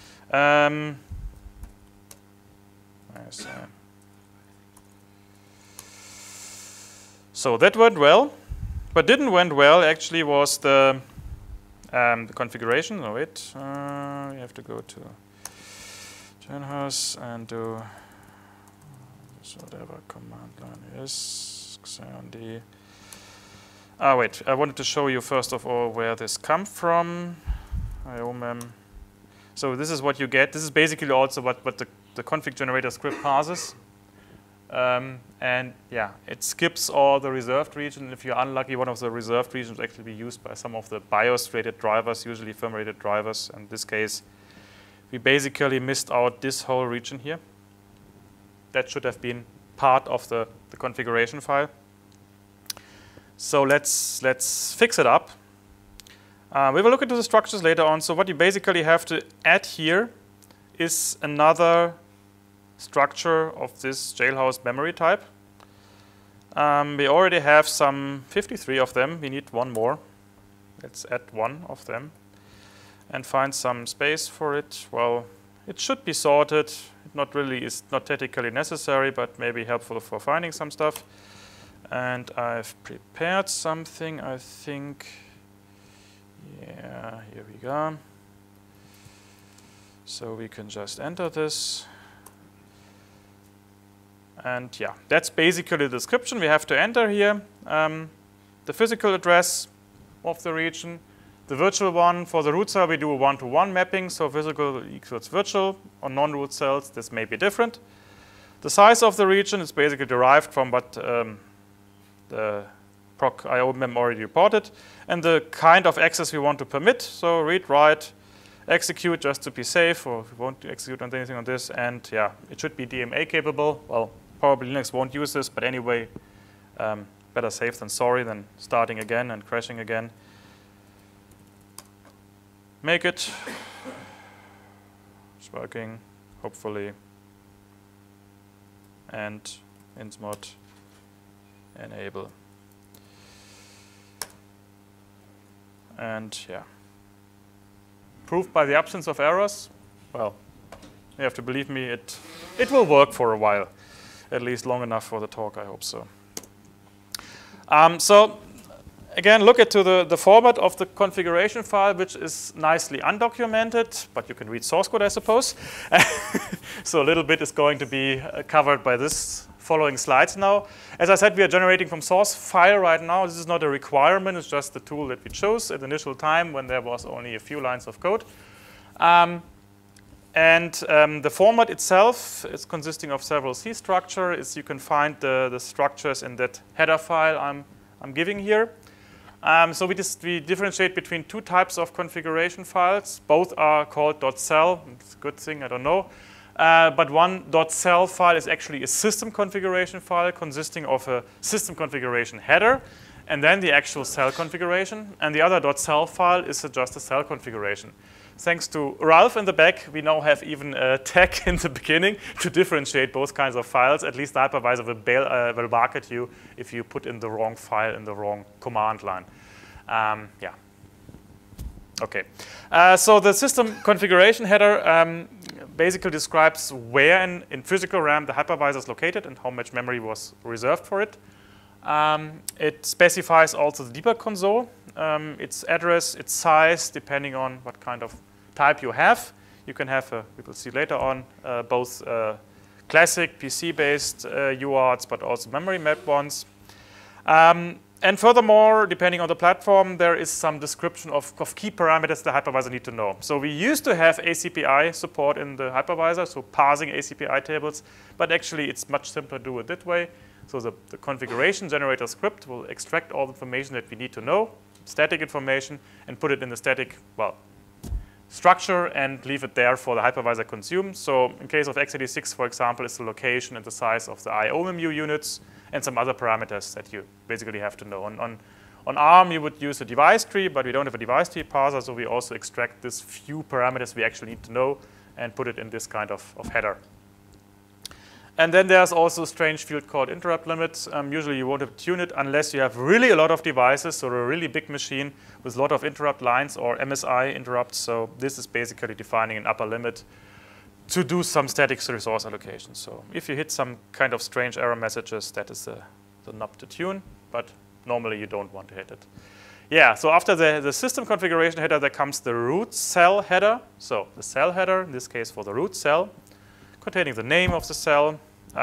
So that went well. What didn't went well actually was the configuration. No, wait. You have to go to Jailhouse and do whatever command line is. Xamd. Wait. I wanted to show you first of all where this comes from. IOMEM. So this is what you get. This is basically also what the config generator script parses. And yeah, it skips all the reserved region. If you're unlucky, one of the reserved regions will actually be used by some of the BIOS-rated drivers, usually firm-rated drivers. In this case, we basically missed out this whole region here. That should have been part of the configuration file. So let's fix it up. We will look into the structures later on. So what you basically have to add here is another structure of this jailhouse memory type. We already have some 53 of them. We need one more. Let's add one of them and find some space for it. Well, it should be sorted. It not really is not technically necessary, but maybe helpful for finding some stuff. And I've prepared something, I think. Yeah, here we go. So we can just enter this. And yeah, that's basically the description we have to enter here. The physical address of the region. The virtual one, for the root cell, we do a one-to-one mapping. So physical equals virtual. On non-root cells, this may be different. The size of the region is basically derived from what the proc IOMEM already reported. And the kind of access we want to permit. So read, write, execute just to be safe, or if we won't execute on anything on this. And yeah, it should be DMA capable. Well, probably Linux won't use this, but anyway, better safe than sorry than starting again and crashing again. Make it. It's working, hopefully. And insmod enable. And yeah. Proof by the absence of errors. Well, you have to believe me, it will work for a while. At least long enough for the talk, I hope so. So again, look at the format of the configuration file, which is nicely undocumented, but you can read source code, I suppose. So a little bit is going to be covered by this following slides now. As I said, we are generating from source file right now. This is not a requirement. It's just the tool that we chose at the initial time when there was only a few lines of code. The format itself is consisting of several C structures. You can find the structures in that header file I'm giving here. So we differentiate between two types of configuration files. Both are called .cell. It's a good thing, I don't know. But one .cell file is actually a system configuration file consisting of a system configuration header and then the actual cell configuration. And the other .cell file is just a cell configuration. thanks to Ralph in the back, we now have even a tag in the beginning to differentiate both kinds of files. At least the hypervisor will bark at you if you put in the wrong file in the wrong command line. Yeah. Okay. So the system configuration header basically describes where in physical RAM the hypervisor is located and how much memory was reserved for it. It specifies also the debug console, its address, its size, depending on what kind of type you have. You can have, we will see later on, both classic PC-based UARTs, but also memory mapped ones. And furthermore, depending on the platform, there is some description of key parameters the hypervisor need to know. So we used to have ACPI support in the hypervisor, so parsing ACPI tables, but actually it's much simpler to do it that way. So the configuration generator script will extract all the information that we need to know, static information, and put it in the static, well, structure and leave it there for the hypervisor to consume. So in case of x86, for example, it's the location and the size of the IOMMU units and some other parameters that you basically have to know. On ARM, you would use a device tree, but we don't have a device tree parser, so we also extract this few parameters we actually need to know and put it in this kind of header. And then there's also a strange field called interrupt limits. Usually you won't have to tune it unless you have really a lot of devices, so a really big machine with a lot of interrupt lines or MSI interrupts. So this is basically defining an upper limit to do some static resource allocation. So if you hit some kind of strange error messages, that is the knob to tune, but normally you don't want to hit it. Yeah, so after the system configuration header, there comes the root cell header. So the cell header, in this case for the root cell, containing the name of the cell,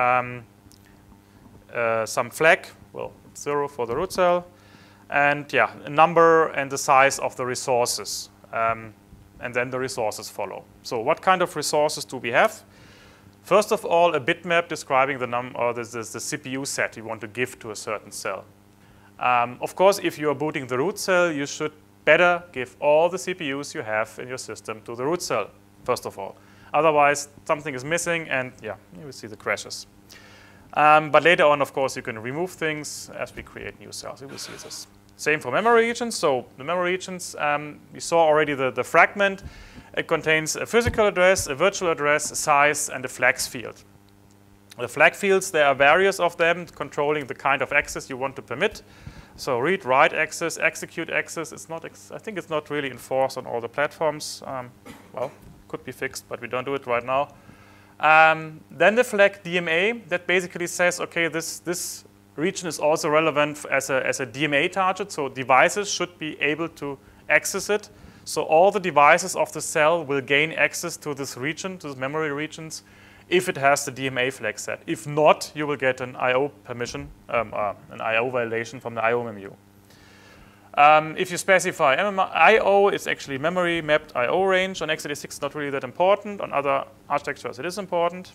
some flag, well, 0 for the root cell, and yeah, a number and the size of the resources. And then the resources follow. So what kind of resources do we have? First of all, a bitmap describing the CPU set you want to give to a certain cell. Of course, if you are booting the root cell, you should better give all the CPUs you have in your system to the root cell, first of all. Otherwise, something is missing, and yeah, you will see the crashes. But later on, of course, you can remove things as we create new cells. You will see this. Same for memory regions. So the memory regions, we saw already the fragment. It contains a physical address, a virtual address, a size, and a flags field. The flag fields, there are various of them controlling the kind of access you want to permit. So read, write access, execute access. It's not, I think it's not really enforced on all the platforms. Well, could be fixed, but we don't do it right now. Then the flag DMA, that basically says, okay, this region is also relevant as a DMA target, so devices should be able to access it. So all the devices of the cell will gain access to this region, to the memory regions, if it has the DMA flag set. If not, you will get an I/O permission, an I/O violation from the IOMMU. If you specify I/O, it's actually memory mapped I/O range. On x86, it's not really that important. On other architectures, it is important.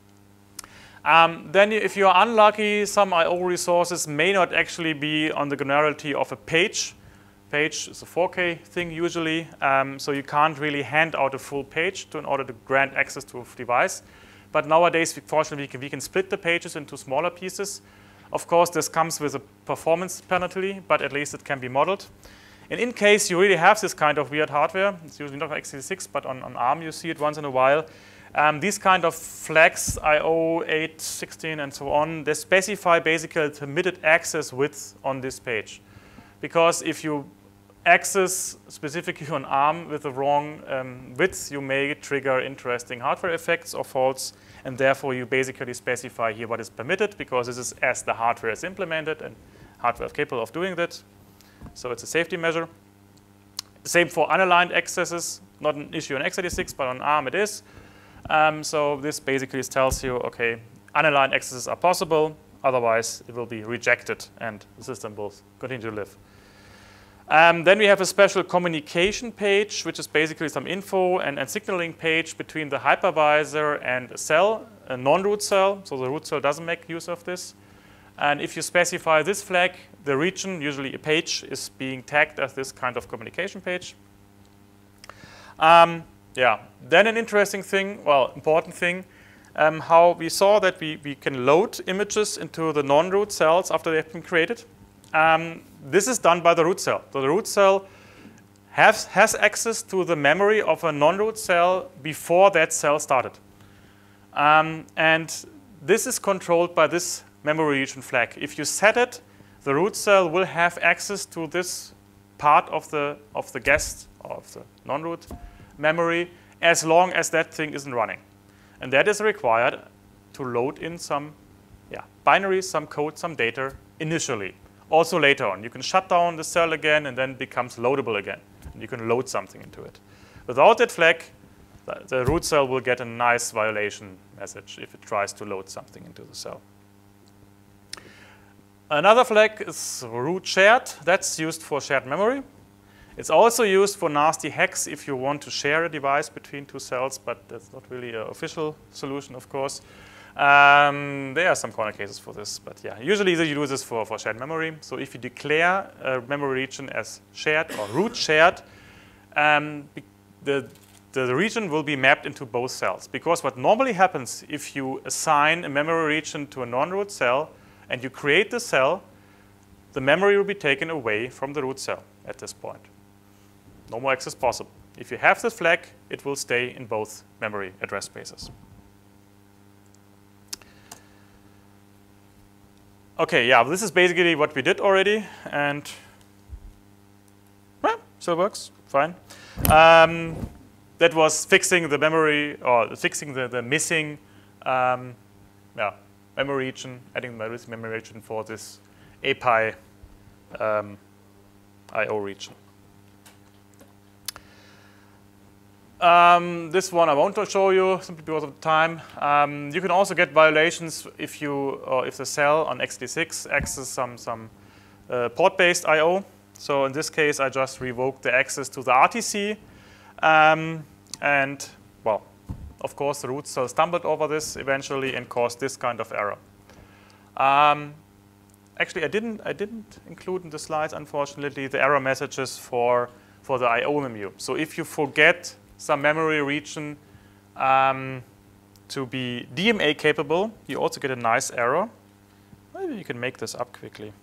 Then if you are unlucky, some I/O resources may not actually be on the generality of a page. Page is a 4K thing usually, so you can't really hand out a full page in order to grant access to a device. But nowadays, fortunately, we can split the pages into smaller pieces. Of course, this comes with a performance penalty, but at least it can be modeled. And in case you really have this kind of weird hardware, it's usually not on x86, but on ARM you see it once in a while, these kind of flags, I/O, 8, 16, and so on, they specify basically the permitted access width on this page. Because if you access specifically on ARM with the wrong width, you may trigger interesting hardware effects or faults, and therefore you basically specify here what is permitted, because this is as the hardware is implemented, and hardware is capable of doing that. So it's a safety measure. Same for unaligned accesses, not an issue on x86, but on ARM it is. So this basically tells you, okay, unaligned accesses are possible, otherwise it will be rejected and the system will continue to live. Then we have a special communication page, which is basically some info and signaling page between the hypervisor and a cell, a non-root cell. So the root cell doesn't make use of this. And if you specify this flag, the region, usually a page, is being tagged as this kind of communication page. Yeah. Then an interesting thing, well, important thing, how we saw that we can load images into the non-root cells after they have been created. This is done by the root cell. So the root cell has access to the memory of a non-root cell before that cell started. And this is controlled by this memory region flag. If you set it, the root cell will have access to this part of the guest, or of the non-root memory, as long as that thing isn't running. And that is required to load in some binaries, some code, some data initially. Also later on, you can shut down the cell again and then it becomes loadable again. And you can load something into it. Without that flag, the root cell will get a nice violation message if it tries to load something into the cell. Another flag is root shared. That's used for shared memory. It's also used for nasty hacks if you want to share a device between two cells, but that's not really an official solution, of course. There are some corner cases for this, but yeah, usually you do this for shared memory. So if you declare a memory region as shared or root shared, the region will be mapped into both cells. Because what normally happens if you assign a memory region to a non-root cell and you create the cell, the memory will be taken away from the root cell at this point. No more access possible. If you have this flag, it will stay in both memory address spaces. Okay, yeah, this is basically what we did already, and well, still works, fine. That was fixing the memory, or fixing the missing memory region, adding the memory region for this API I/O region. This one I won't show you simply because of the time. You can also get violations if the cell on x86 accesses some port-based I/O. So in this case, I just revoked the access to the RTC, and well, of course, the root cell stumbled over this eventually and caused this kind of error. Actually, I didn't include in the slides, unfortunately, the error messages for the I/O menu. So if you forget some memory region to be DMA capable, you also get a nice error. Maybe you can make this up quickly.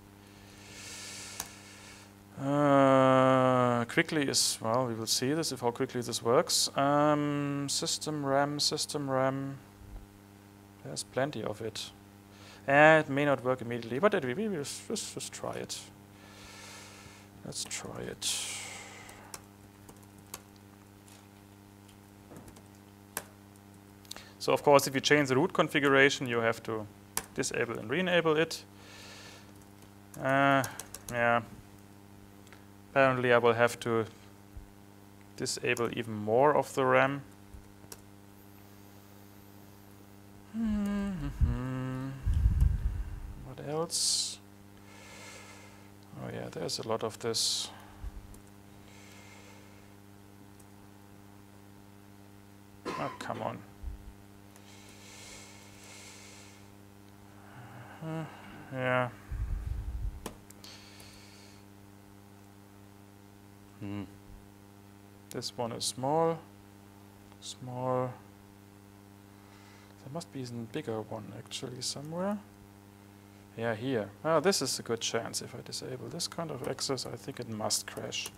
Quickly is, well, we will see this, how quickly this works. System RAM. There's plenty of it. It may not work immediately, but let's just try it. Let's try it. So of course, if you change the root configuration, you have to disable and re-enable it. Yeah. Apparently, I will have to disable even more of the RAM. What else? Oh yeah, there's a lot of this. Oh, come on. Yeah. This one is small. There must be a bigger one actually somewhere. Yeah, here. Oh, this is a good chance. If I disable this kind of access, I think it must crash.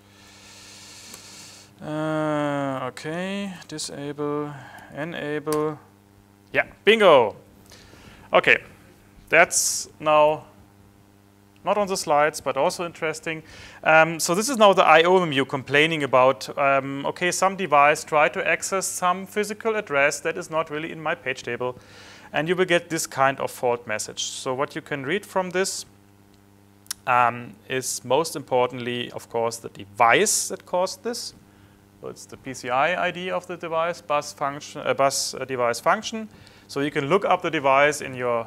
Okay, disable, enable. Yeah, bingo. Okay. That's now not on the slides, but also interesting. So this is now the I/O menu complaining about, okay, some device tried to access some physical address that is not really in my page table. And you will get this kind of fault message. So what you can read from this is most importantly, of course, the device that caused this. So it's the PCI ID of the device, bus device function. So you can look up the device in your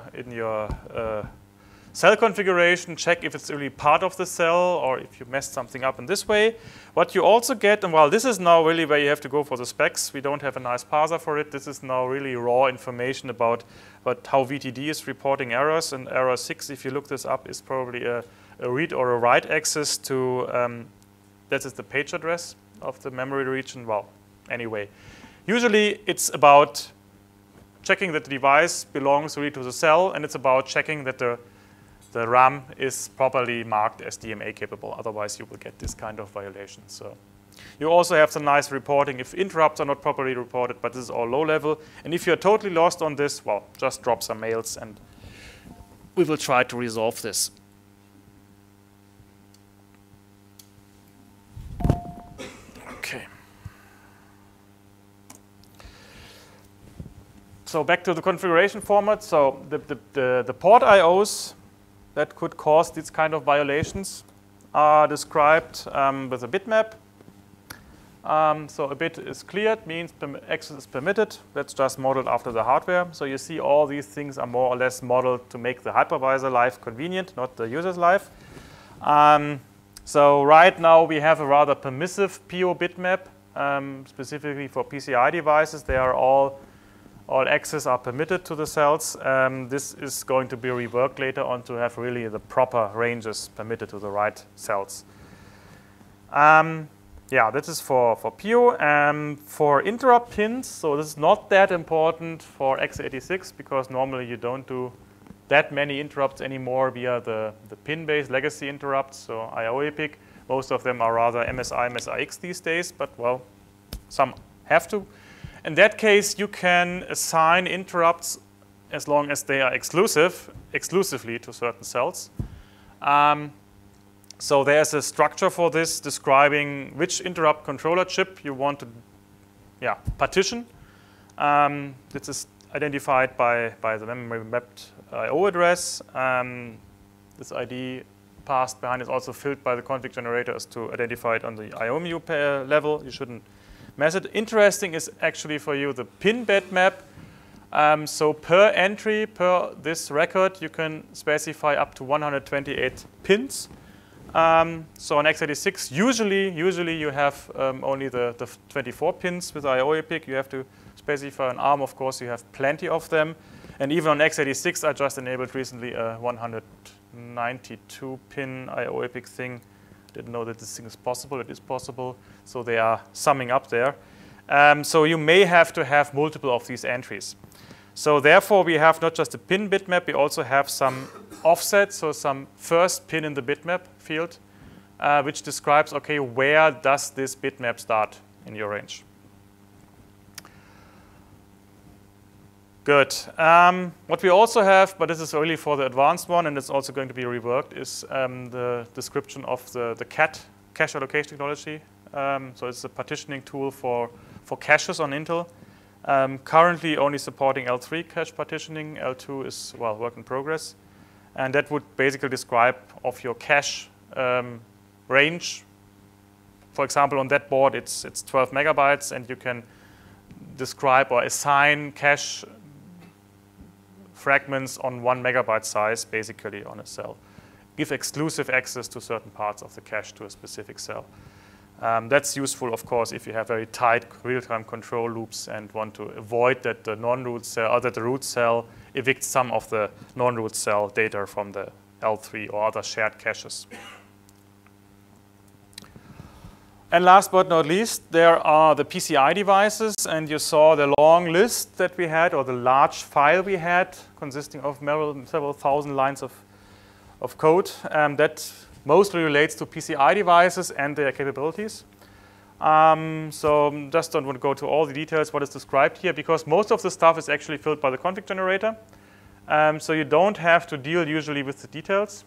cell configuration, check if it's really part of the cell or if you messed something up in this way. What you also get, and while this is now really where you have to go for the specs, we don't have a nice parser for it. This is now really raw information about how VTD is reporting errors. And error 6, if you look this up, is probably a read or a write access to, that is the page address of the memory region. Well, anyway, usually it's about checking that the device belongs really to the cell, and it's about checking that the the RAM is properly marked as DMA capable. Otherwise, you will get this kind of violation. So you also have some nice reporting if interrupts are not properly reported, but this is all low level. And if you're totally lost on this, well, just drop some mails and we will try to resolve this. Okay. So back to the configuration format. So the port IOs that could cause these kind of violations are described with a bitmap. So a bit is cleared, means access is permitted. That's just modeled after the hardware. So you see all these things are more or less modeled to make the hypervisor life convenient, not the user's life. So right now we have a rather permissive PO bitmap, specifically for PCI devices. They are all access are permitted to the cells. This is going to be reworked later on to have really the proper ranges permitted to the right cells. Yeah, this is for PO. For interrupt pins, so this is not that important for x86 because normally you don't do that many interrupts anymore via the pin-based legacy interrupts, so IO epic. Most of them are rather MSI, MSIX these days, but well, some have to. In that case, you can assign interrupts as long as they are exclusively to certain cells. So there's a structure for this describing which interrupt controller chip you want to partition. This is identified by the memory mapped IO address. This ID passed behind is also filled by the config generator as to identify it on the IOMU level. You shouldn't mess it. Interesting is actually for you the pin bed map. So per entry, per this record, you can specify up to 128 pins. So on x86, usually you have only the 24 pins with IO epic. You have to specify on ARM, of course, you have plenty of them. And even on x86, I just enabled recently a 192 pin IO epic thing. Didn't know that this thing is possible. It is possible. So they are summing up there. So you may have to have multiple of these entries. So therefore, we have not just a pin bitmap, we also have some offset, so some first pin in the bitmap field, which describes, okay, where does this bitmap start in your range? Good. What we also have, but this is really for the advanced one, and it's also going to be reworked, is the description of the CAT, cache allocation technology. So it's a partitioning tool for caches on Intel. Currently only supporting L3 cache partitioning. L2 is, well, work in progress. And that would basically describe of your cache range. For example, on that board, it's 12 megabytes, and you can describe or assign cache fragments on 1 megabyte size, basically on a cell. Give exclusive access to certain parts of the cache to a specific cell. That's useful, of course, if you have very tight real-time control loops and want to avoid that the non-root cell or that the root cell evicts some of the non-root cell data from the L3 or other shared caches. And last but not least, there are the PCI devices, and you saw the long list that we had, or the large file we had, consisting of several thousand lines of code. That mostly relates to PCI devices and their capabilities. So just don't want to go to all the details what is described here, because most of the stuff is actually filled by the config generator. So you don't have to deal usually with the details.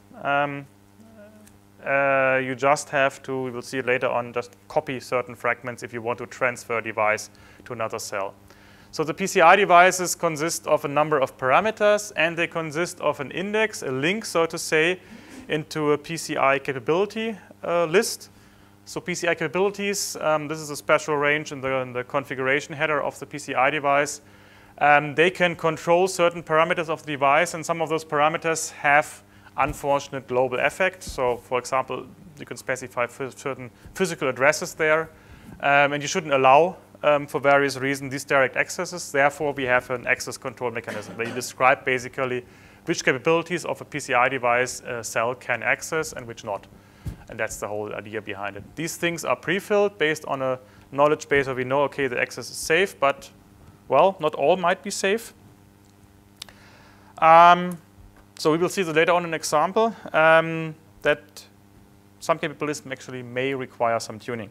You just have to, we will see it later on, just copy certain fragments if you want to transfer a device to another cell. So the PCI devices consist of a number of parameters, and they consist of an index, a link, so to say, into a PCI capability list. So PCI capabilities, this is a special range in the configuration header of the PCI device. They can control certain parameters of the device, and some of those parameters have unfortunate global effects. So for example, you can specify certain physical addresses there, and you shouldn't allow, for various reasons, these direct accesses. Therefore, we have an access control mechanism where you describe basically which capabilities of a PCI device a cell can access and which not. And that's the whole idea behind it. These things are pre-filled based on a knowledge base where we know, okay, the access is safe, but, well, not all might be safe. So we will see later on an example that some capabilities actually may require some tuning.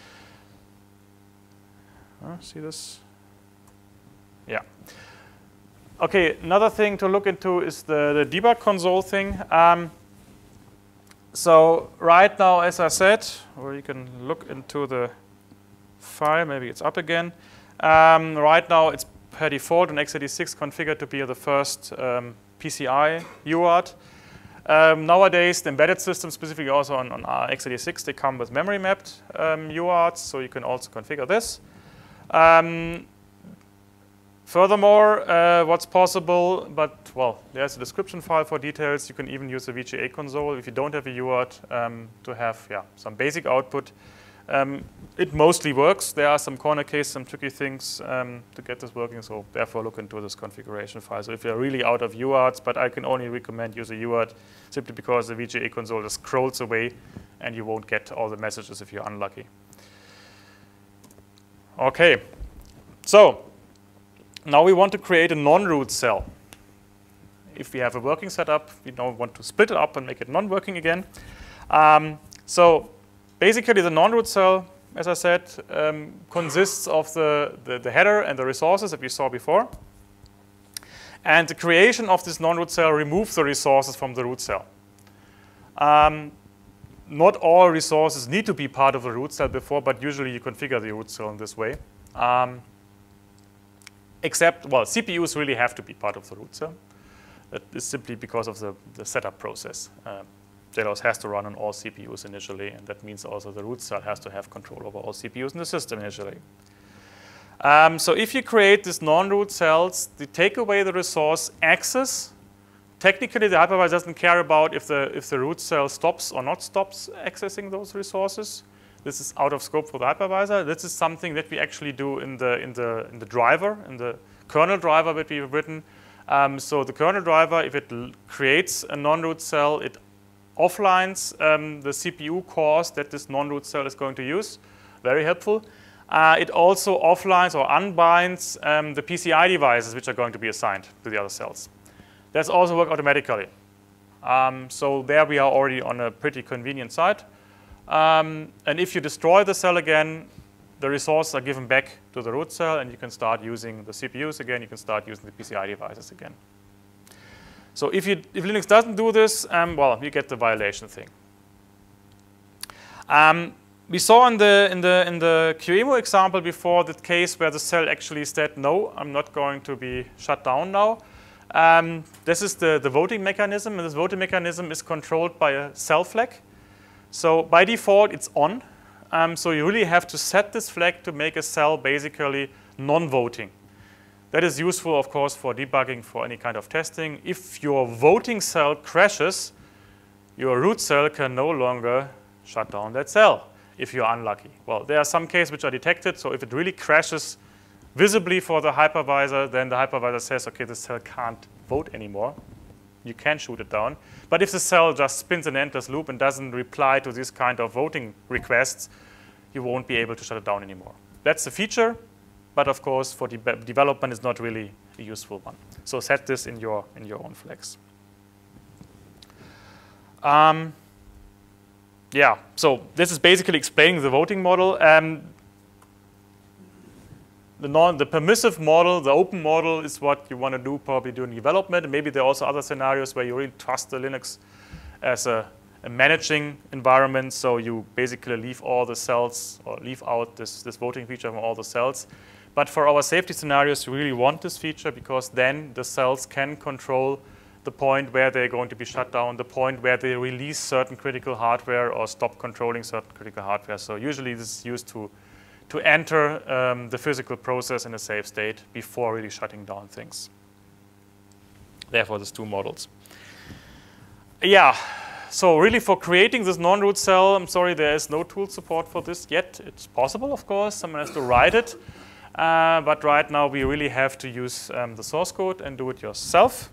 See this? Yeah. Okay, another thing to look into is the debug console thing. So right now, as I said, or you can look into the file, maybe it's up again. Right now, it's per default on x86 configured to be the first PCI UART. Nowadays, the embedded systems, specifically also on x86, they come with memory mapped UARTs, so you can also configure this. Furthermore, what's possible, but well, there's a description file for details. You can even use the VGA console if you don't have a UART to have some basic output. It mostly works. There are some corner cases, some tricky things to get this working, so therefore look into this configuration file. So if you're really out of UARTs, but I can only recommend use a UART simply because the VGA console just scrolls away and you won't get all the messages if you're unlucky. Okay, so now we want to create a non-root cell. If we have a working setup, we don't want to split it up and make it non-working again. So basically, the non-root cell, as I said, consists of the header and the resources that we saw before. And the creation of this non-root cell removes the resources from the root cell. Not all resources need to be part of the root cell before, but usually you configure the root cell in this way. Except, well, CPUs really have to be part of the root cell. That is simply because of the setup process. Jailhouse has to run on all CPUs initially, and that means also the root cell has to have control over all CPUs in the system initially. So if you create these non-root cells, they take away the resource access. Technically, the hypervisor doesn't care about if the root cell stops or not stops accessing those resources. This is out of scope for the hypervisor. This is something that we actually do in the driver, in the kernel driver that we've written. So the kernel driver, if it creates a non-root cell, it offlines the CPU cores that this non-root cell is going to use. Very helpful. It also offlines or unbinds the PCI devices which are going to be assigned to the other cells. That's also work automatically. So there we are already on a pretty convenient side. And if you destroy the cell again, the resources are given back to the root cell, and you can start using the CPUs again. You can start using the PCI devices again. So if Linux doesn't do this, well, you get the violation thing. We saw in the QEMU example before the case where the cell actually said, no, I'm not going to be shut down now. This is the voting mechanism, and this voting mechanism is controlled by a cell flag. So by default, it's on. So you really have to set this flag to make a cell basically non-voting. That is useful, of course, for debugging, for any kind of testing. If your voting cell crashes, your root cell can no longer shut down that cell if you're unlucky. Well, there are some cases which are detected. So if it really crashes visibly for the hypervisor, then the hypervisor says, OK, the cell can't vote anymore. You can shoot it down. But if the cell just spins an endless loop and doesn't reply to this kind of voting requests, you won't be able to shut it down anymore. That's a feature, but of course, for development, it's not really a useful one. So set this in your own flags. Yeah, so this is basically explaining the voting model. The permissive model, the open model, is what you want to do probably during development. And maybe there are also other scenarios where you really trust the Linux as a managing environment. So you basically leave all the cells or leave out this voting feature from all the cells. But for our safety scenarios, we really want this feature because then the cells can control the point where they're going to be shut down, the point where they release certain critical hardware or stop controlling certain critical hardware. So usually this is used to enter the physical process in a safe state before really shutting down things. Therefore, there's two models. Yeah, so really for creating this non-root cell, I'm sorry, there is no tool support for this yet. It's possible, of course. Someone has to write it. But right now, we really have to use the source code and do it yourself.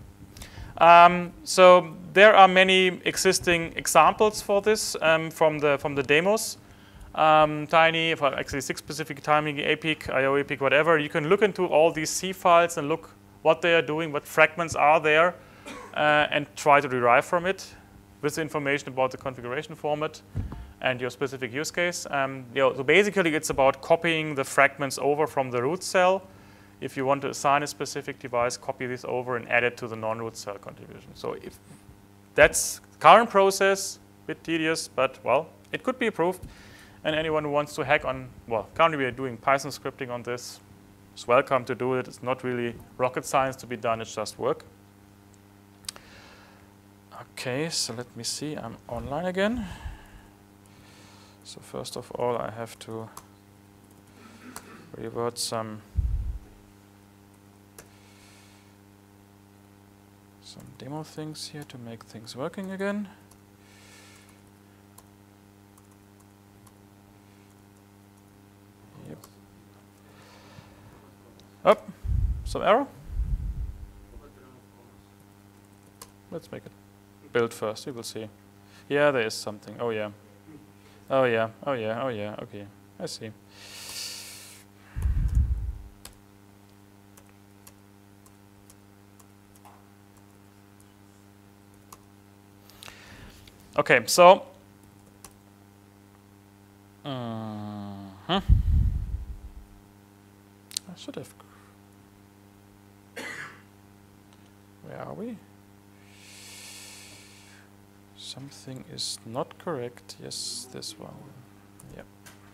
So there are many existing examples for this from the demos. Tiny, for x86 specific timing, APIC, IO APIC, whatever. You can look into all these C files and look what they are doing, what fragments are there. and try to derive from it with the information about the configuration format and your specific use case. So basically, it's about copying the fragments over from the root cell. If you want to assign a specific device, copy this over and add it to the non-root cell contribution. So if that's current process, a bit tedious, but well, it could be improved. And anyone who wants to hack on, well, currently we are doing Python scripting on this. Is welcome to do it. It's not really rocket science to be done. It's just work. Okay, so let me see. I'm online again. So first of all, I have to revert some demo things here to make things working again. Yep. Up, some error. Let's make it build first. We will see. Yeah, there is something. Oh yeah. Oh yeah. Oh yeah. Oh yeah. Okay, I see. Okay, so I should have. Where are we? Something is not correct. Yes, this one. Yep.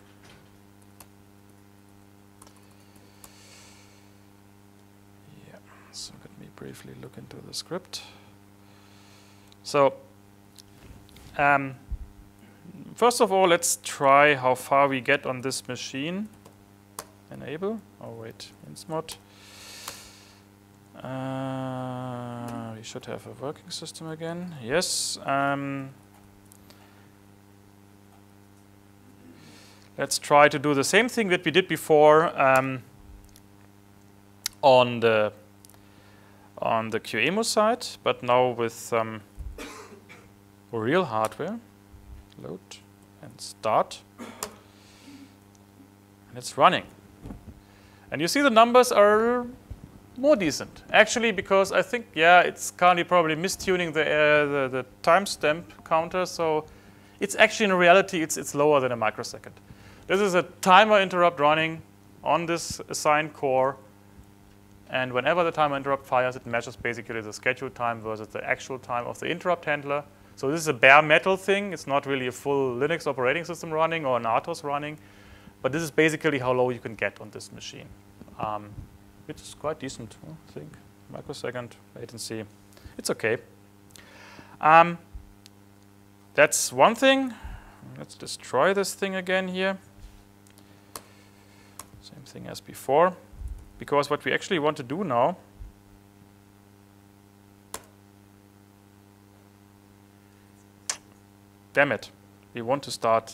Yeah. So let me briefly look into the script. So. First of all, let's try how far we get on this machine. Enable. Oh wait, insmod. We should have a working system again. Yes. Let's try to do the same thing that we did before on the QEMU side, but now with real hardware. Load and start. And it's running. And you see the numbers are more decent. Actually, because I think, yeah, it's currently probably mistuning the timestamp counter. So it's actually, in reality, it's lower than a microsecond. This is a timer interrupt running on this assigned core. And whenever the timer interrupt fires, it measures basically the scheduled time versus the actual time of the interrupt handler. So this is a bare metal thing. It's not really a full Linux operating system running or an RTOS running. But this is basically how low you can get on this machine, which is quite decent, I think. Microsecond latency. It's OK. That's one thing. Let's destroy this thing again here. Same thing as before. Because what we actually want to do now damn it, we want to start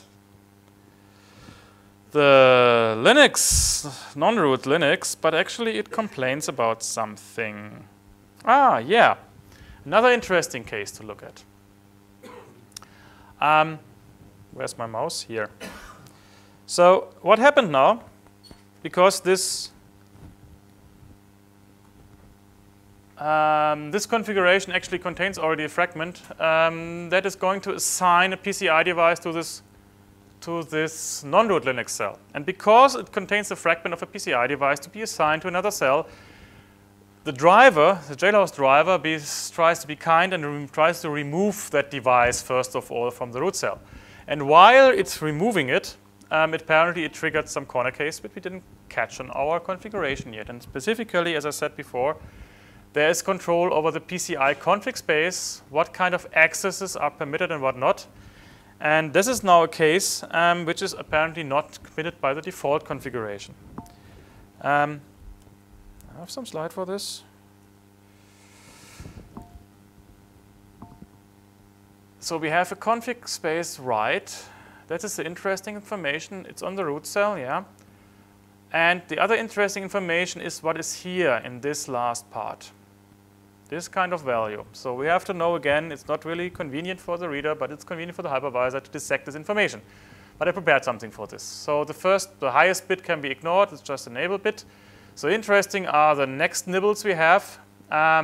the Linux, non-root Linux, but actually it complains about something. Ah, yeah, another interesting case to look at. Where's my mouse? Here. So what happened now? Because this this configuration actually contains already a fragment that is going to assign a PCI device to this non-root Linux cell. And because it contains a fragment of a PCI device to be assigned to another cell, the driver, the jailhouse driver, tries to be kind and tries to remove that device first of all from the root cell. And while it's removing it, apparently it triggered some corner case that we didn't catch on our configuration yet. And specifically, as I said before, there is control over the PCI config space, what kind of accesses are permitted and what not. And this is now a case which is apparently not committed by the default configuration. I have some slide for this. So we have a config space right. That is the interesting information. It's on the root cell, yeah. And the other interesting information is what is here in this last part. This kind of value. So we have to know, again, it's not really convenient for the reader, but it's convenient for the hypervisor to dissect this information. But I prepared something for this. So the highest bit can be ignored. It's just an enable bit. So interesting are the next nibbles we have.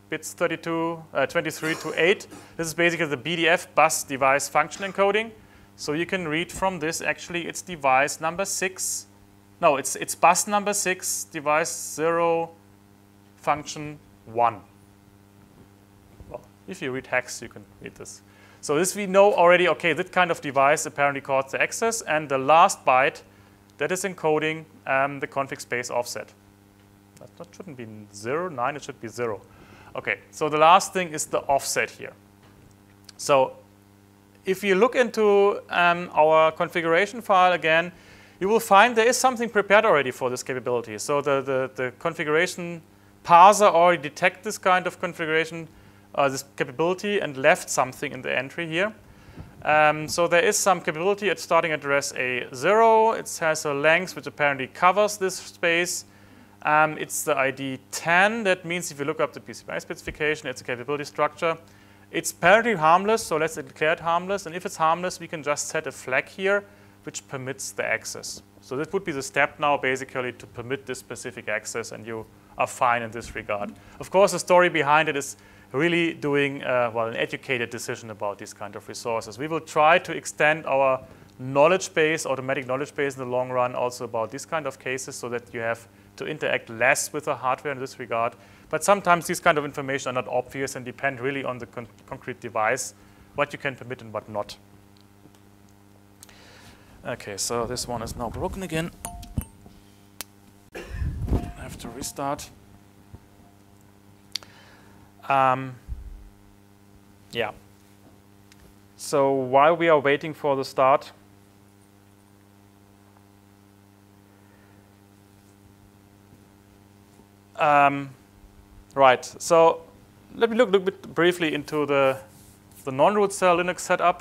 bits 23 to 8. This is basically the BDF bus device function encoding. So you can read from this, actually, it's device number 6. No, it's bus number 6, device 0, function 1. Well, if you read hex, you can read this. So this we know already, okay, that kind of device apparently calls the access, and the last byte, that is encoding the config space offset. That shouldn't be 0, 9, it should be 0. Okay, so the last thing is the offset here. So if you look into our configuration file again, you will find there is something prepared already for this capability. So the configuration parser already detects this kind of configuration, this capability, and left something in the entry here. So there is some capability at starting address A0. It has a length which apparently covers this space. It's the ID 10. That means if you look up the PCI specification, it's a capability structure. It's apparently harmless, so let's declare it harmless. And if it's harmless, we can just set a flag here which permits the access. So that would be the step now, basically, to permit this specific access, and you are fine in this regard. Of course, the story behind it is really doing an educated decision about these kind of resources. We will try to extend our knowledge base, automatic knowledge base in the long run, also about these kind of cases, so that you have to interact less with the hardware in this regard. But sometimes these kind of information are not obvious and depend really on the concrete device, what you can permit and what not. Okay, so this one is now broken again. I have to restart. Yeah. So while we are waiting for the start, right, so let me look a bit briefly into the non-root cell Linux setup.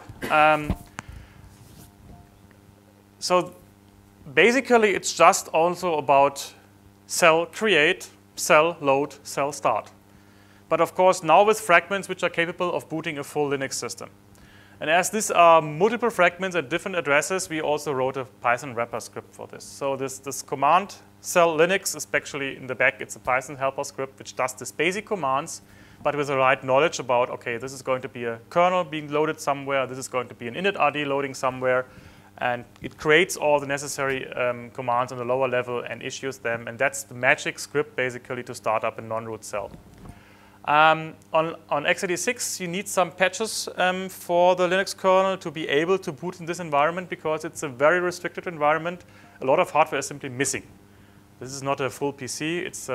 So basically, it's just also about cell create, cell load, cell start. But of course, now with fragments which are capable of booting a full Linux system. And as these are multiple fragments at different addresses, we also wrote a Python wrapper script for this. So this command cell Linux, especially in the back, it's a Python helper script which does these basic commands, but with the right knowledge about, okay, this is going to be a kernel being loaded somewhere, this is going to be an initRD loading somewhere, and it creates all the necessary commands on the lower level and issues them, and that's the magic script basically to start up a non-root cell. On x86, you need some patches for the Linux kernel to be able to boot in this environment, because it's a very restricted environment. A lot of hardware is simply missing. This is not a full PC. It's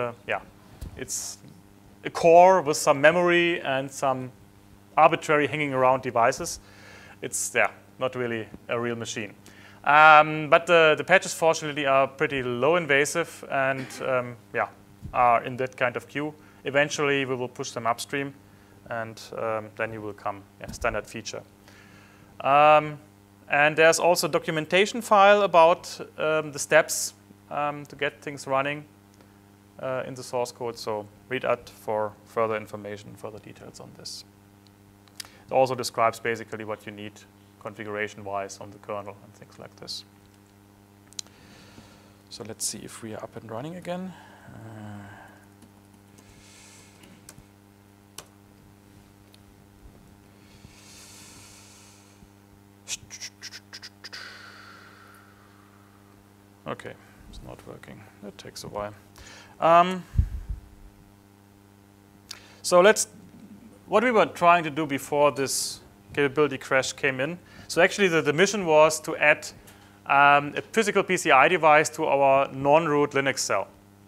a core with some memory and some arbitrary hanging around devices. It's not really a real machine. But the patches, fortunately, are pretty low invasive and are in that kind of queue. Eventually, we will push them upstream, and then you will come standard feature. And there's also a documentation file about the steps to get things running in the source code. So read that for further information, further details on this. It also describes basically what you need configuration-wise on the kernel and things like this. So let's see if we are up and running again. Okay, it's not working. That takes a while. So what we were trying to do before this capability crash came in. So actually the mission was to add a physical PCI device to our non-root Linux cell.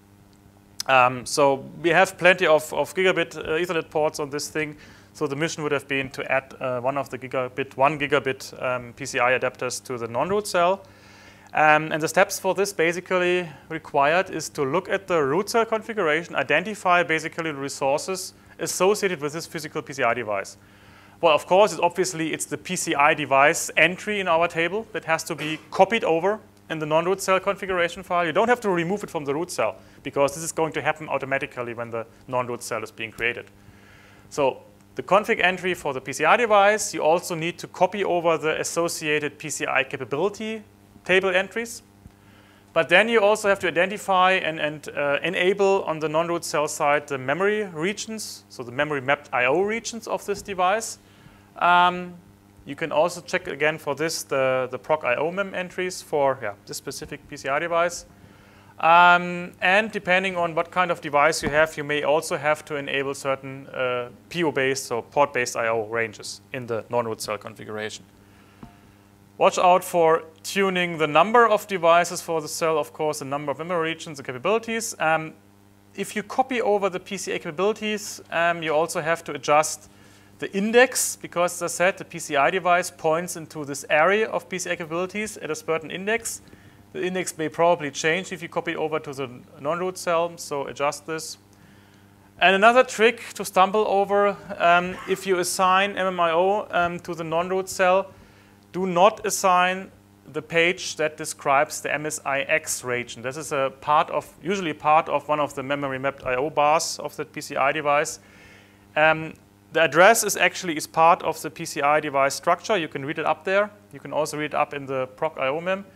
So we have plenty of gigabit Ethernet ports on this thing. So the mission would have been to add one of the 1 gigabit PCI adapters to the non-root cell. And the steps for this basically required is to look at the root cell configuration, identify basically the resources associated with this physical PCI device. Well, of course, it's the PCI device entry in our table that has to be copied over in the non-root cell configuration file. You don't have to remove it from the root cell, because this is going to happen automatically when the non-root cell is being created. So the config entry for the PCI device, you also need to copy over the associated PCI capability table entries. But then you also have to identify and enable on the non-root cell side the memory regions, so the memory mapped I/O regions of this device. You can also check again for this the proc I/O mem entries for this specific PCI device. And depending on what kind of device you have, you may also have to enable certain PO-based or port-based I/O ranges in the non-root cell configuration. Watch out for tuning the number of devices for the cell, of course, the number of memory regions, the capabilities. If you copy over the PCA capabilities, you also have to adjust the index, because as I said, the PCI device points into this area of PCA capabilities at a certain index. The index may probably change if you copy over to the non-root cell, so adjust this. And another trick to stumble over, if you assign MMIO to the non-root cell, do not assign the page that describes the MSIX region. This is usually part of one of the memory mapped I/O bars of the PCI device. The address is part of the PCI device structure. You can read it up there. You can also read it up in the proc I/O mem.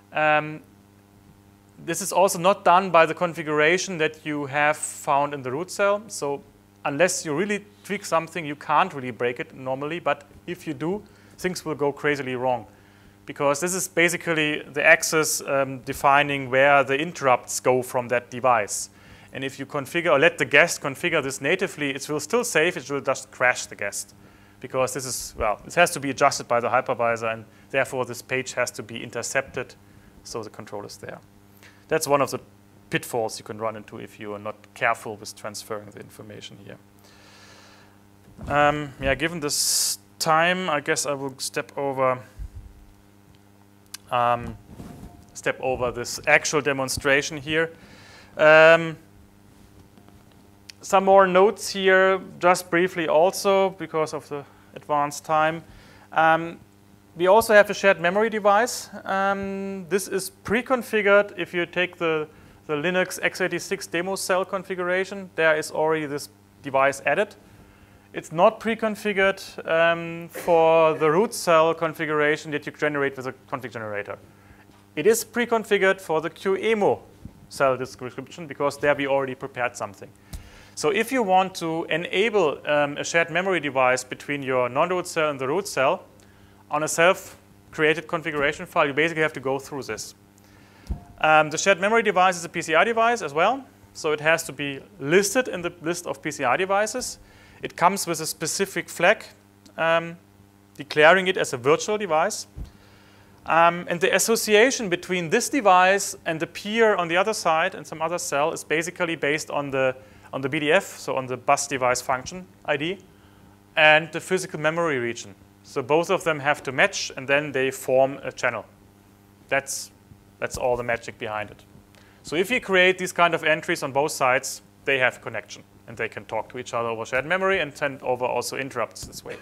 This is also not done by the configuration that you have found in the root cell. So unless you really tweak something, you can't really break it normally. But if you do, things will go crazily wrong, because this is basically the access defining where the interrupts go from that device. And if you configure or let the guest configure this natively, it will still save, it will just crash the guest, because this is, it has to be adjusted by the hypervisor, and therefore this page has to be intercepted so the control is there. That's one of the pitfalls you can run into if you are not careful with transferring the information here. Given this time, I guess I will step over this actual demonstration here. Some more notes here, just briefly also, because of the advanced time. We also have a shared memory device. This is pre-configured. If you take the Linux x86 demo cell configuration, there is already this device added. It's not pre-configured for the root cell configuration that you generate with a config generator. It is pre-configured for the QEMU cell description, because there we already prepared something. So if you want to enable a shared memory device between your non-root cell and the root cell on a self-created configuration file, you basically have to go through this. The shared memory device is a PCI device as well, so it has to be listed in the list of PCI devices. It comes with a specific flag declaring it as a virtual device. And the association between this device and the peer on the other side and some other cell is basically based on the BDF, so on the bus device function ID, and the physical memory region. So both of them have to match, and then they form a channel. That's all the magic behind it. So if you create these kind of entries on both sides, they have connection, and they can talk to each other over shared memory and send over also interrupts this way.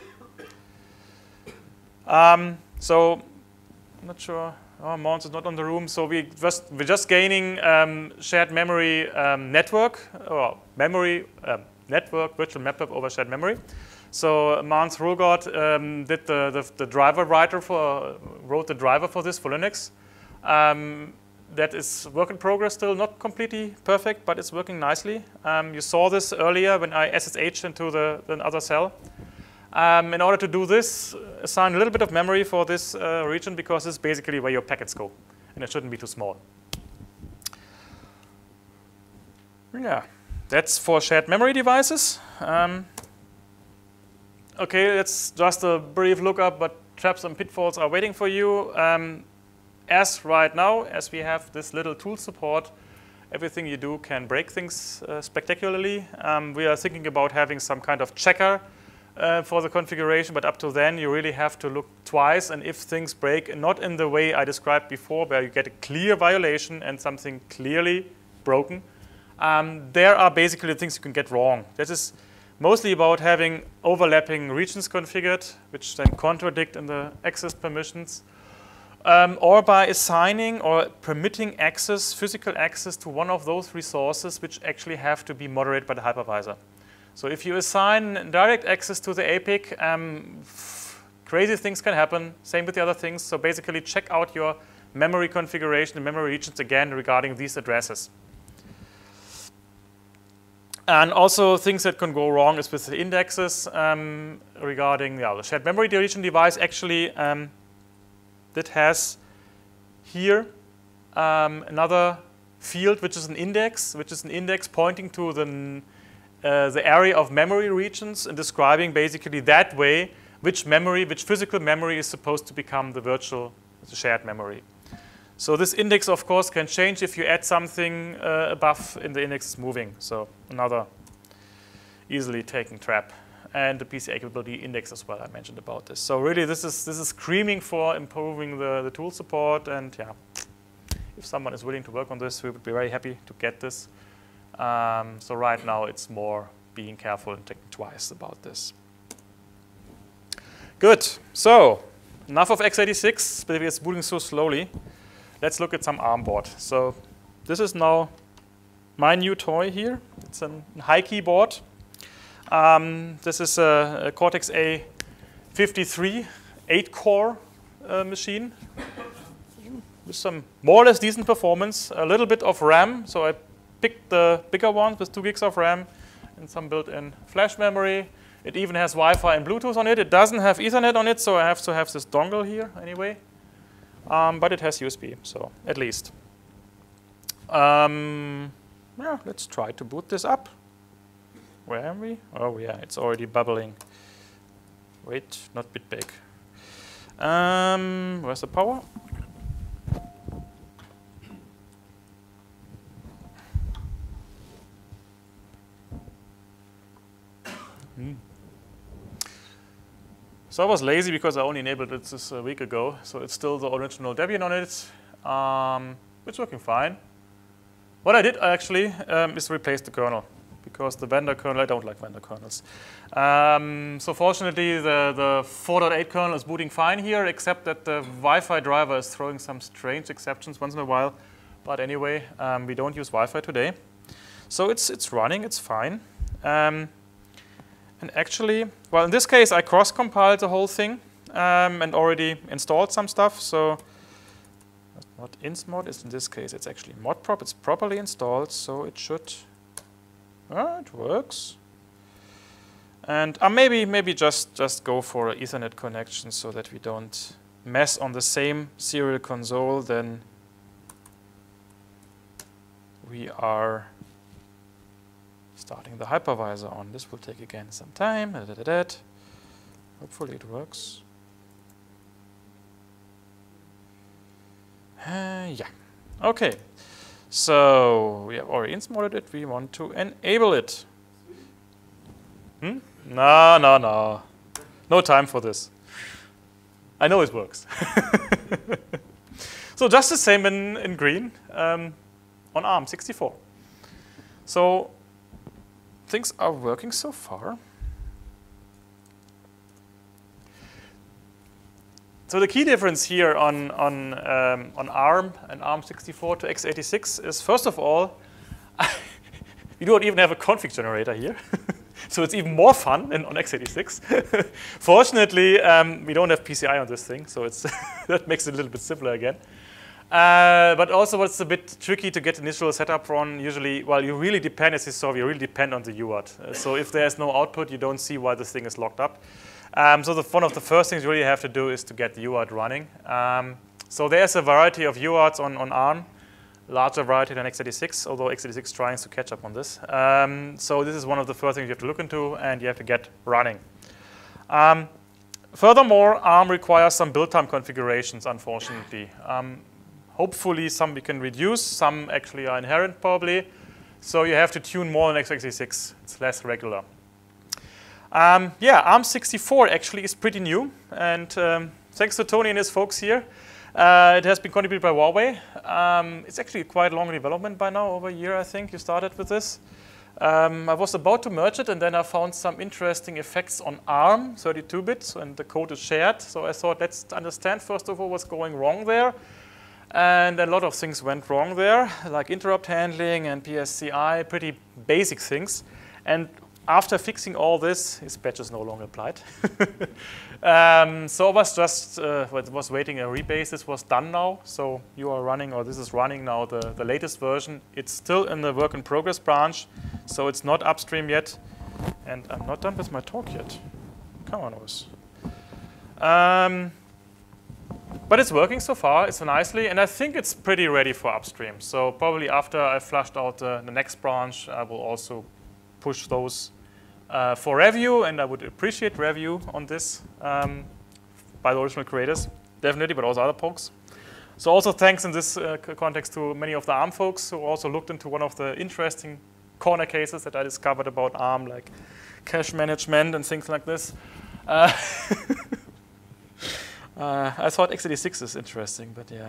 So I'm not sure. Oh, Mons is not on the room. So we're just gaining shared memory network, or memory network virtual map over shared memory. So Mons Rogott did the driver writer wrote the driver for this for Linux. That is work in progress still, not completely perfect, but it's working nicely. You saw this earlier when I SSH'd into the other cell. In order to do this, assign a little bit of memory for this region, because this is basically where your packets go, and it shouldn't be too small. Yeah, that's for shared memory devices. Okay, that's just a brief lookup, but traps and pitfalls are waiting for you. As right now, as we have this little tool support, everything you do can break things spectacularly. We are thinking about having some kind of checker for the configuration, but up to then, you really have to look twice, and if things break, not in the way I described before, where you get a clear violation and something clearly broken, there are basically things you can get wrong. This is mostly about having overlapping regions configured, which then contradict in the access permissions, or by assigning or permitting access, physical access to one of those resources which actually have to be moderated by the hypervisor. So if you assign direct access to the APIC, crazy things can happen. Same with the other things. So basically check out your memory configuration and memory regions again regarding these addresses. And also things that can go wrong is with the indexes regarding the shared memory region device. Actually, that has here another field which is an index pointing to the area of memory regions and describing basically that way which physical memory is supposed to become the shared memory. So this index, of course, can change if you add something above and the index is moving. So another easily taken trap. And the PCA capability index as well, I mentioned about this. So really, this is screaming for improving the tool support. And yeah, if someone is willing to work on this, we would be very happy to get this. So right now, it's more being careful and thinking twice about this. Good. So enough of x86, but it's moving so slowly. Let's look at some ARM board. So this is now my new toy here. It's a high keyboard. This is a Cortex A53 8-core machine with some more or less decent performance, a little bit of RAM. So I picked the bigger one with 2 gigs of RAM and some built-in flash memory. It even has Wi-Fi and Bluetooth on it. It doesn't have Ethernet on it, so I have to have this dongle here anyway. But it has USB, so at least. Yeah, let's try to boot this up. Where am we? Oh yeah, it's already bubbling. Wait, not BitBake. Where's the power? So I was lazy because I only enabled it this a week ago. So it's still the original Debian on it. It's working fine. What I did actually is replace the kernel, because the vendor kernel, I don't like vendor kernels. So fortunately, the 4.8 kernel is booting fine here, except that the Wi-Fi driver is throwing some strange exceptions once in a while. But anyway, we don't use Wi-Fi today. So it's running, it's fine. And actually, well, in this case, I cross-compiled the whole thing and already installed some stuff. So not insmod, in this case, it's actually modprop. It's properly installed, so it should. It works. And maybe just go for an Ethernet connection so that we don't mess on the same serial console. Then we are starting the hypervisor on. This will take again some time. Hopefully it works. Yeah. Okay. So we have already insmoded it. We want to enable it. No. No time for this. I know it works. So just the same in green on ARM64. So things are working so far. So the key difference here on ARM and ARM64 to x86 is, first of all, we don't even have a config generator here. So it's even more fun than on x86. Fortunately, we don't have PCI on this thing, so it's that makes it a little bit simpler again. But also what's a bit tricky to get initial setup on, usually, well, you really depend, as you saw, you really depend on the UART. So if there's no output, you don't see why this thing is locked up. So one of the first things you really have to do is to get the UART running. So there's a variety of UARTs on ARM, larger variety than x86, although x86 tries to catch up on this. So this is one of the first things you have to look into, and you have to get running. Furthermore, ARM requires some build time configurations, unfortunately. Hopefully some we can reduce, some actually are inherent probably. So you have to tune more than x86, it's less regular. Yeah, ARM64 actually is pretty new, and thanks to Tony and his folks here, it has been contributed by Huawei. It's actually quite long development by now, over a year I think you started with this. I was about to merge it, and then I found some interesting effects on ARM, 32-bit, and the code is shared. So I thought, let's understand first of all what's going wrong there. And a lot of things went wrong there, like interrupt handling and PSCI, pretty basic things. And after fixing all this, his patch is no longer applied. So I was just was waiting a rebase. This was done now. So you are running, or this is running now, the latest version. It's still in the work in progress branch, so it's not upstream yet. And I'm not done with my talk yet. Come on, Urs. But it's working so far. It's nicely, and I think it's pretty ready for upstream. So probably after I flushed out the next branch, I will also push those for review, and I would appreciate review on this by the original creators, definitely, but also other folks. So also thanks in this context to many of the ARM folks who also looked into one of the interesting corner cases that I discovered about ARM, like cache management and things like this. I thought x86 is interesting, but yeah.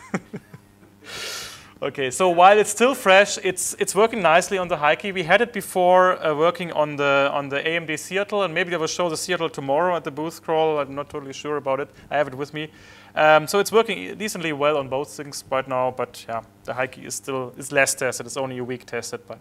Okay, so while it's still fresh, it's working nicely on the high key. We had it before working on the AMD Seattle, and maybe I will show the Seattle tomorrow at the booth crawl. I'm not totally sure about it. I have it with me. So it's working decently well on both things right now, but yeah, the high key is less tested. It's only a week tested by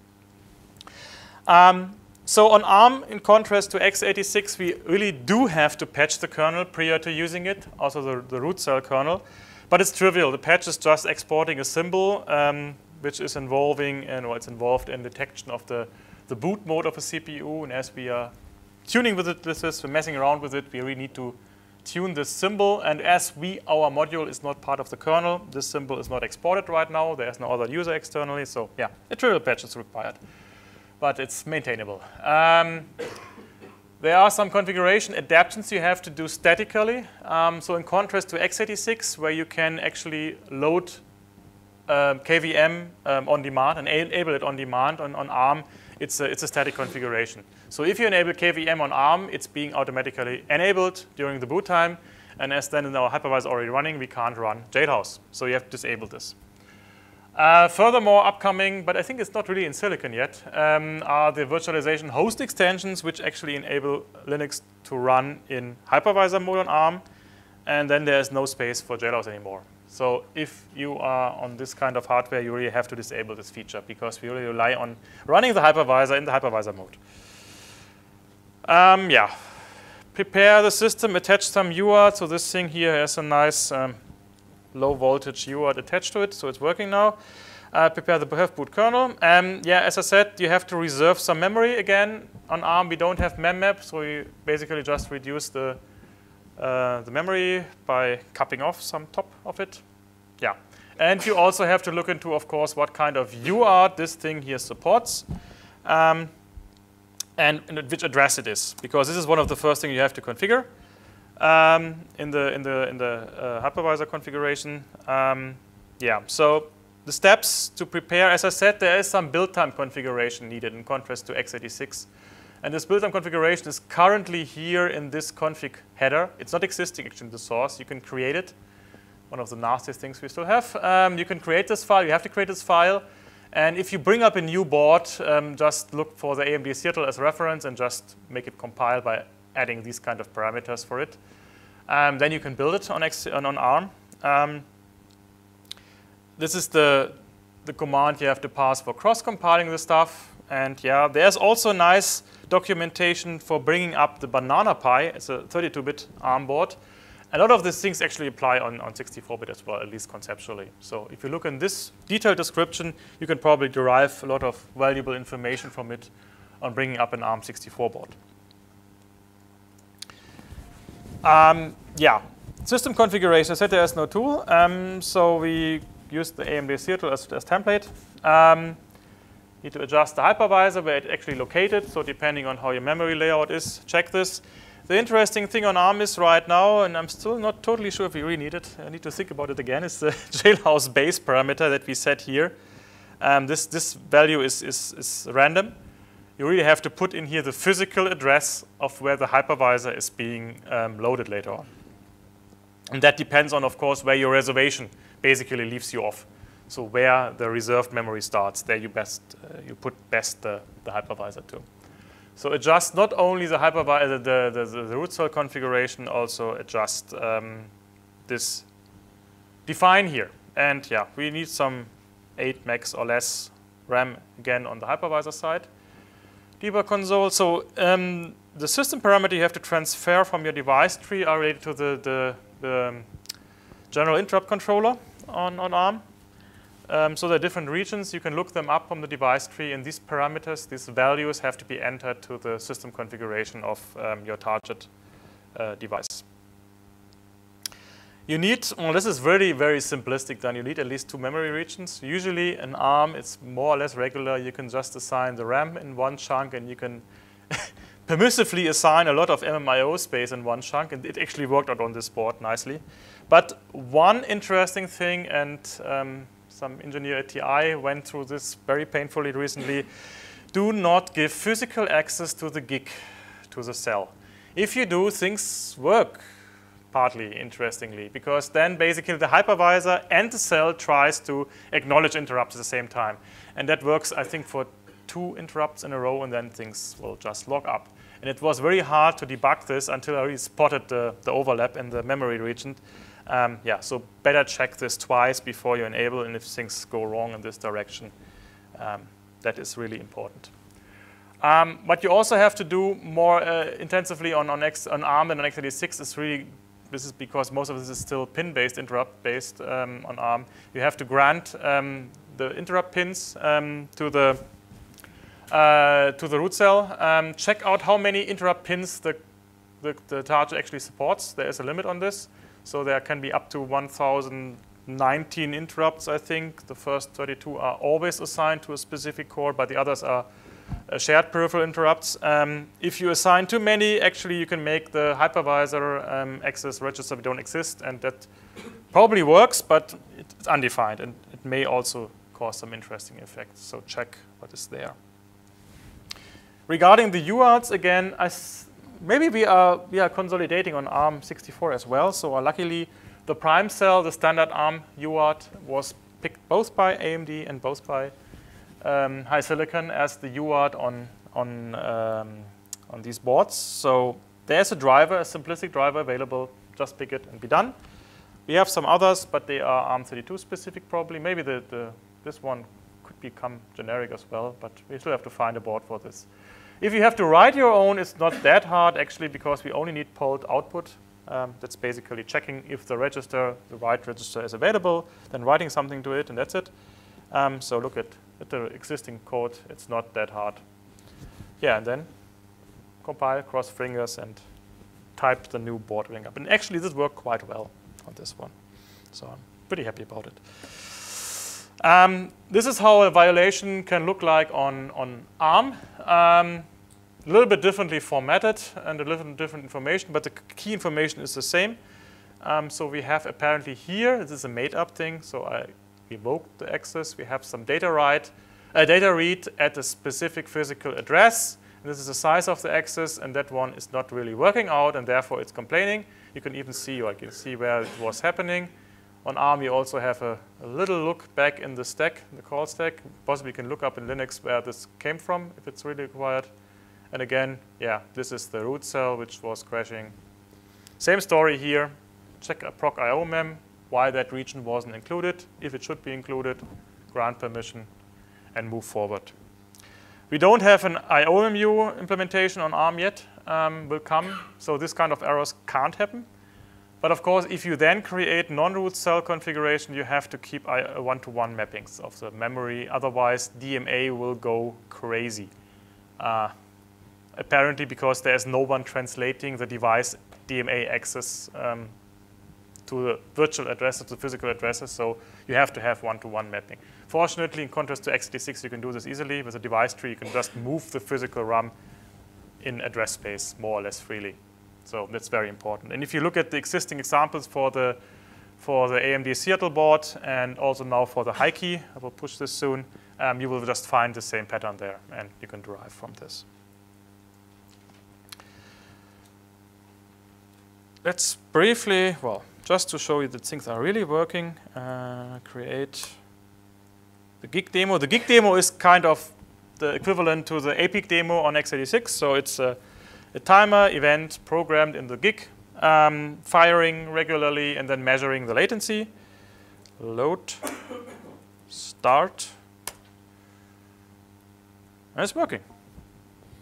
now. So on ARM, in contrast to x86, we really do have to patch the kernel prior to using it, also the root cell kernel. But it's trivial. The patch is just exporting a symbol, which is involved in detection of the boot mode of a CPU. And as we are tuning with it, we're messing around with it, we really need to tune this symbol. And as our module is not part of the kernel, this symbol is not exported right now. There's no other user externally. So yeah, a trivial patch is required. But it's maintainable. There are some configuration adaptations you have to do statically. So in contrast to x86, where you can actually load KVM on demand and enable it on demand on ARM, it's a static configuration. So if you enable KVM on ARM, it's being automatically enabled during the boot time. And as then in our hypervisor already running, we can't run Jailhouse. So you have to disable this. Furthermore, upcoming, but I think it's not really in silicon yet, are the virtualization host extensions, which actually enable Linux to run in hypervisor mode on ARM, and then there's no space for Jailhouse anymore. So if you are on this kind of hardware, you really have to disable this feature, because we really rely on running the hypervisor in the hypervisor mode. Yeah, prepare the system, attach some UART. So this thing here has a nice low voltage UART attached to it, so it's working now. Prepare the boot kernel. Yeah, as I said, you have to reserve some memory again. On ARM, we don't have memmap, so we basically just reduce the memory by capping off some top of it. Yeah, and you also have to look into, of course, what kind of UART this thing here supports, and which address it is, because this is one of the first things you have to configure. In the hypervisor configuration. Yeah, so the steps to prepare, as I said, there is some build time configuration needed in contrast to x86. And this build time configuration is currently here in this config header. It's not existing actually in the source. You can create it. One of the nastiest things we still have. You can create this file. You have to create this file. And if you bring up a new board, just look for the AMD Seattle as reference and just make it compile by adding these kind of parameters for it. Then you can build it on ARM. This is the command you have to pass for cross-compiling the stuff. And yeah, there's also nice documentation for bringing up the Banana Pi. It's a 32-bit ARM board. A lot of these things actually apply on 64-bit as well, at least conceptually. So if you look in this detailed description, you can probably derive a lot of valuable information from it on bringing up an ARM 64 board. Yeah, system configuration. I said there is no tool, so we use the AMD Seattle as template. Need to adjust the hypervisor where it's actually located, so depending on how your memory layout is, check this. The interesting thing on ARM is right now, and I'm still not totally sure if we really need it, I need to think about it again, is the Jailhouse base parameter that we set here. This value is random. You really have to put in here the physical address of where the hypervisor is being loaded later on. And that depends on, of course, where your reservation basically leaves you off. So where the reserved memory starts, there you put best the hypervisor to. So adjust not only the hypervisor, the root cell configuration, also adjust this define here. And yeah, we need some 8 megs or less RAM again on the hypervisor side. debug console. So the system parameter you have to transfer from your device tree are related to the general interrupt controller on ARM. So there are different regions. You can look them up from the device tree, and these parameters, these values, have to be entered to the system configuration of your target device. You need, well, this is very, very simplistic then. You need at least 2 memory regions. Usually in ARM, it's more or less regular. You can just assign the RAM in one chunk, and you can permissively assign a lot of MMIO space in one chunk, and it actually worked out on this board nicely. But one interesting thing, and some engineer at TI went through this very painfully recently, do not give physical access to the gig, to the cell. If you do, things work. Partly, interestingly, because then basically the hypervisor and the cell tries to acknowledge interrupts at the same time. And that works, I think, for 2 interrupts in a row, and then things will just lock up. And it was very hard to debug this until I really spotted the overlap in the memory region. Yeah, so better check this twice before you enable, and if things go wrong in this direction, that is really important. What you also have to do more intensively on ARM than on x86 is really, this is because most of this is still pin-based, interrupt-based on ARM. You have to grant the interrupt pins to the root cell. Check out how many interrupt pins the target actually supports. There is a limit on this. So there can be up to 1,019 interrupts, I think. The first 32 are always assigned to a specific core, but the others are shared peripheral interrupts. If you assign too many, actually you can make the hypervisor access register don't exist, and that probably works, but it's undefined, and it may also cause some interesting effects. So check what is there. Regarding the UARTs, again, maybe we are consolidating on ARM64 as well. So luckily, the prime cell, the standard ARM UART, was picked both by AMD and both by HiSilicon as the UART on these boards. So there's a driver, a simplistic driver available. Just pick it and be done. We have some others, but they are ARM32 specific probably. Maybe this one could become generic as well, but we still have to find a board for this. If you have to write your own, it's not that hard actually, because we only need polled output. That's basically checking if the register, the right register, is available, then writing something to it, and that's it. So look at the existing code. It's not that hard. Yeah, and then compile, cross fingers, and type the new board link up. And actually, this worked quite well on this one. So I'm pretty happy about it. This is how a violation can look like on ARM. A little bit differently formatted and a little different information, but the key information is the same. So we have apparently here, this is a made-up thing, so I revoked the access. We have some data read at a specific physical address. And this is the size of the access, and that one is not really working out, and therefore it's complaining. You can even see, or I can see where it was happening. On ARM, you also have a little look back in the stack, the call stack. Possibly you can look up in Linux where this came from, if it's really required. And again, yeah, this is the root cell, which was crashing. Same story here. Check a proc IO mem, why that region wasn't included. If it should be included, grant permission, and move forward. We don't have an IOMU implementation on ARM yet. Will come, so this kind of errors can't happen. But of course, if you then create non-root cell configuration, you have to keep one-to-one mappings of the memory. Otherwise, DMA will go crazy. Apparently, because there's no one translating the device DMA access to the virtual addresses, to physical addresses. So you have to have one-to-one mapping. Fortunately, in contrast to x86, you can do this easily. With a device tree, you can just move the physical RAM in address space more or less freely. So that's very important. And if you look at the existing examples for the AMD Seattle board and also now for the HiKey, I will push this soon, you will just find the same pattern there, and you can derive from this. Let's briefly, well, just to show you that things are really working, create the gig demo. The gig demo is kind of the equivalent to the APIC demo on x86. So it's a timer event programmed in the gig, firing regularly and then measuring the latency. Load, start, and it's working.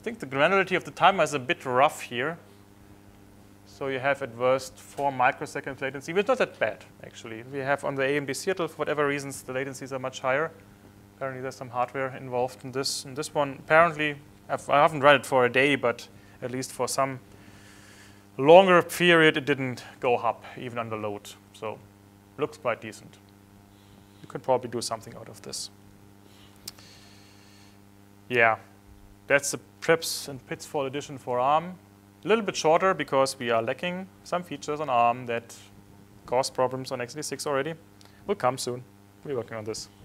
think the granularity of the timer is a bit rough here. So you have at worst 4 microseconds latency, which is not that bad, actually. We have on the AMD Seattle, for whatever reasons, the latencies are much higher. Apparently there's some hardware involved in this. And this one, apparently, I haven't run it for a day, but at least for some longer period, it didn't go up, even under load. So looks quite decent. You could probably do something out of this. Yeah, that's the Preps and Pitfall edition for ARM. A little bit shorter because we are lacking some features on ARM that cause problems on x86 already. Will come soon. We're working on this.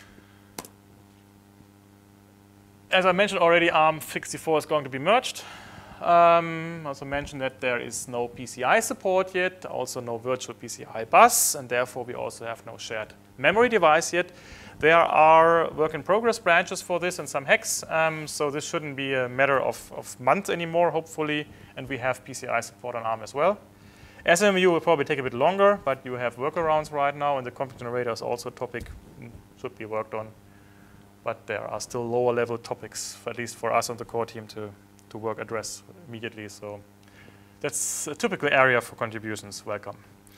As I mentioned already, ARM64 is going to be merged. Also mentioned that there is no PCI support yet, also no virtual PCI bus, and therefore we also have no shared memory device yet. There are work-in-progress branches for this and some hacks, so this shouldn't be a matter of months anymore, hopefully, and we have PCI support on ARM as well. SMU will probably take a bit longer, but you have workarounds right now, and the compute generator is also a topic should be worked on. But there are still lower-level topics, at least for us on the core team, to address immediately. So that's a typical area for contributions. Welcome.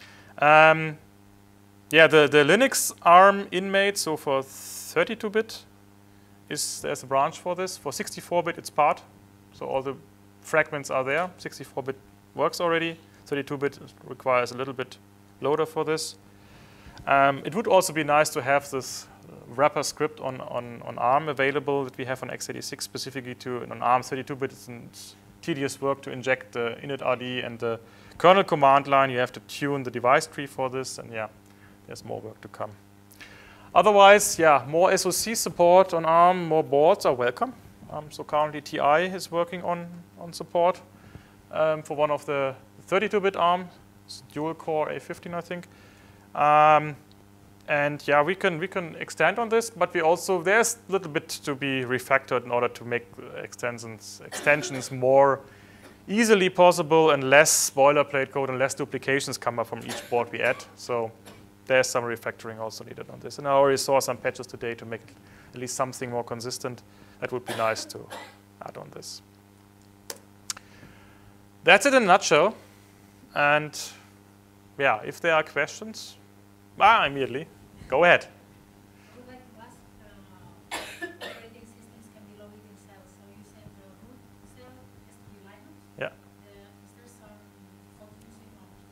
Yeah, the Linux ARM inmate, so for 32-bit, there's a branch for this. For 64-bit, it's part. So all the fragments are there. 64-bit works already. 32-bit requires a little bit loader for this. It would also be nice to have this wrapper script on ARM available that we have on x86 specifically on ARM 32-bit. It's tedious work to inject the initRD and the kernel command line. You have to tune the device tree for this, and yeah, there's more work to come. Otherwise, yeah, more SoC support on ARM, more boards are welcome. So currently TI is working on support for one of the 32-bit ARM, dual core A15, I think. And yeah, we can extend on this, but there's a little bit to be refactored in order to make extensions more easily possible and less boilerplate code and less duplications come up from each board we add. So there's some refactoring also needed on this. And I already saw some patches today to make at least something more consistent. That would be nice to add on this. That's it in a nutshell. And yeah, if there are questions, immediately, go ahead. I would like to ask, operating systems can be loaded in cells. So you said the root cell has to be Linux. Yeah. Is there some focusing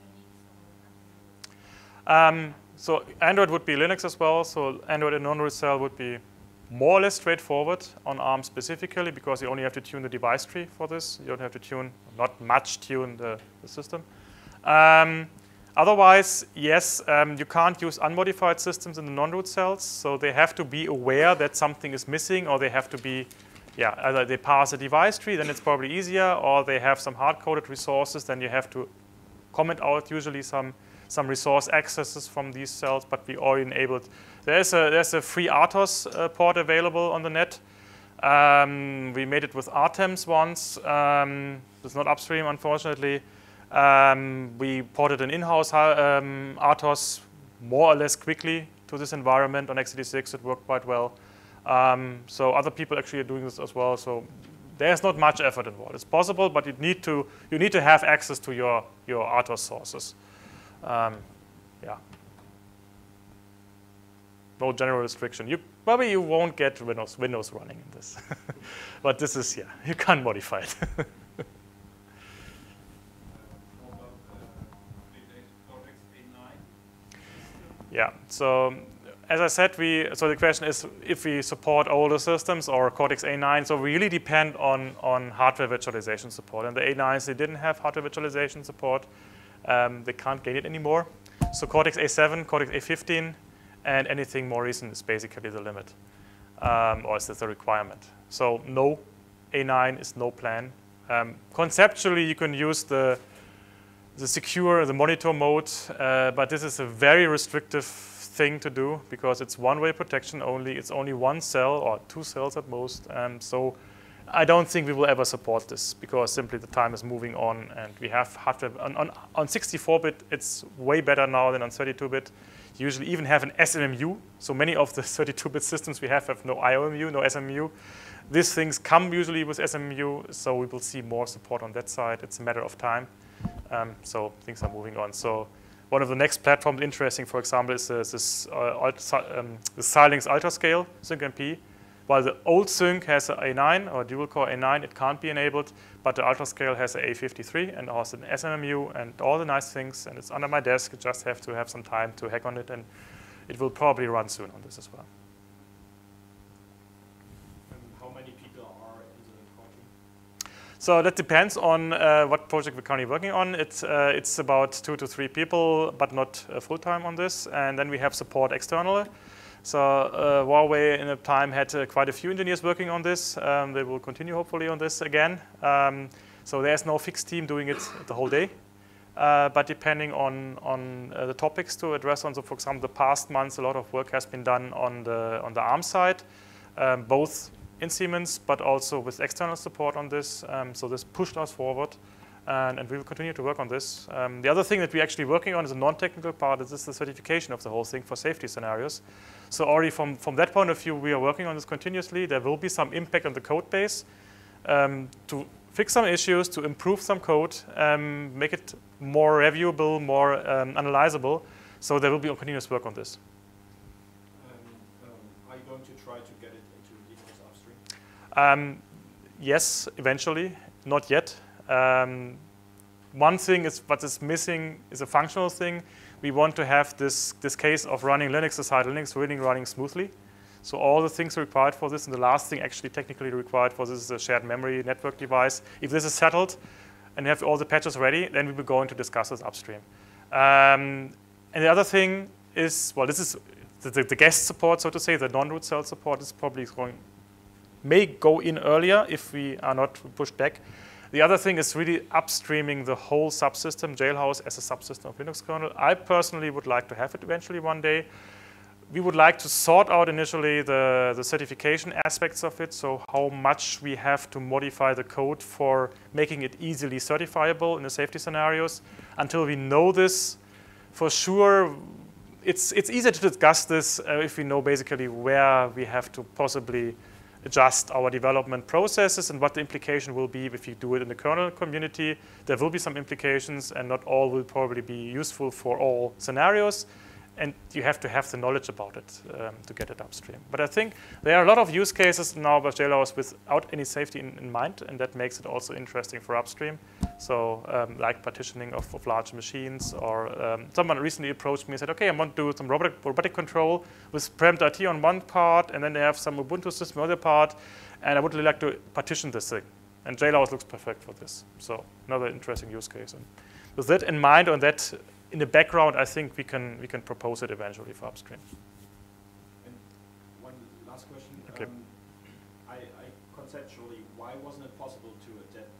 on Unix or? So Android would be Linux as well. So Android and non-root cell would be more or less straightforward on ARM specifically because you only have to tune the device tree for this. You don't have to not much tune the system. Otherwise, yes, you can't use unmodified systems in the non-root cells, so they have to be aware that something is missing, or they have to be, yeah, either they pass a device tree, then it's probably easier, or they have some hard-coded resources, then you have to comment out usually some resource accesses from these cells, but we already enabled. There's a free RTOS port available on the net. We made it with RTEMS once. It's not upstream, unfortunately. We ported an in-house RTOS more or less quickly to this environment on x86. It worked quite well. So other people actually are doing this as well. So there's not much effort involved. It's possible, but you need to have access to your RTOS sources. Yeah. No general restriction. Probably you won't get Windows running in this, but this is, yeah, you can't modify it. Yeah, so as I said, so the question is if we support older systems or Cortex-A9, so we really depend on hardware virtualization support. And the A9s, they didn't have hardware virtualization support. They can't gain it anymore. So Cortex-A7, Cortex-A15, and anything more recent is basically the limit, or is the requirement. So no, A9 is no plan. Conceptually, you can use the monitor mode, but this is a very restrictive thing to do because it's one-way protection only. It's only one cell or two cells at most. So I don't think we will ever support this because simply the time is moving on, and we have hardware on 64-bit. It's way better now than on 32-bit. You usually even have an SMMU. So many of the 32-bit systems we have no IOMU, no SMU. These things come usually with SMU, so we will see more support on that side. It's a matter of time. So things are moving on. So one of the next platforms interesting, for example, is the Xilinx UltraScale Sync MP. While the old Sync has an A9 or dual core A9, it can't be enabled, but the UltraScale has an A53 and also an SMMU and all the nice things, and it's under my desk. You just have to have some time to hack on it, and it will probably run soon on this as well. And how many people are in the core team? So that depends on what project we're currently working on. It's about 2 to 3 people, but not full-time on this, and then we have support externally. So Huawei in a time had quite a few engineers working on this. They will continue hopefully on this again. So there's no fixed team doing it the whole day. But depending on the topics to address on, so for example, the past months, a lot of work has been done on the ARM side, both in Siemens, but also with external support on this. So this pushed us forward. And we will continue to work on this. The other thing that we're actually working on is a non-technical part. Is the certification of the whole thing for safety scenarios. So already from that point of view, we are working on this continuously. There will be some impact on the code base to fix some issues, to improve some code, make it more reviewable, more analyzable. So there will be continuous work on this. Are you going to try to get it into Linux upstream? Yes, eventually. Not yet. One thing is what is missing is a functional thing. We want to have this case of running Linux aside Linux really running smoothly. So all the things required for this, and the last thing actually technically required for this is a shared memory network device. If this is settled and have all the patches ready, then we will go into discuss this upstream. And the other thing is, well, this is the guest support, so to say, the non-root cell support is probably may go in earlier if we are not pushed back. The other thing is really upstreaming the whole subsystem, Jailhouse, as a subsystem of Linux kernel. I personally would like to have it eventually one day. We would like to sort out initially the certification aspects of it, so how much we have to modify the code for making it easily certifiable in the safety scenarios. Until we know this for sure, it's easier to discuss this if we know basically where we have to possibly adjust our development processes and what the implication will be if you do it in the kernel community. There will be some implications, and not all will probably be useful for all scenarios. And you have to have the knowledge about it to get it upstream. But I think there are a lot of use cases now with Jailhouse without any safety in mind, and that makes it also interesting for upstream. So like partitioning of large machines, or someone recently approached me and said, okay, I want to do some robotic control with preempt RT on one part, and then they have some Ubuntu system on the other part, and I would really like to partition this thing. And Jailhouse looks perfect for this. So another interesting use case. And with that in mind, on that in the background, I think we can propose it eventually for upstream. And one last question. Okay. I conceptually, why wasn't it possible to adapt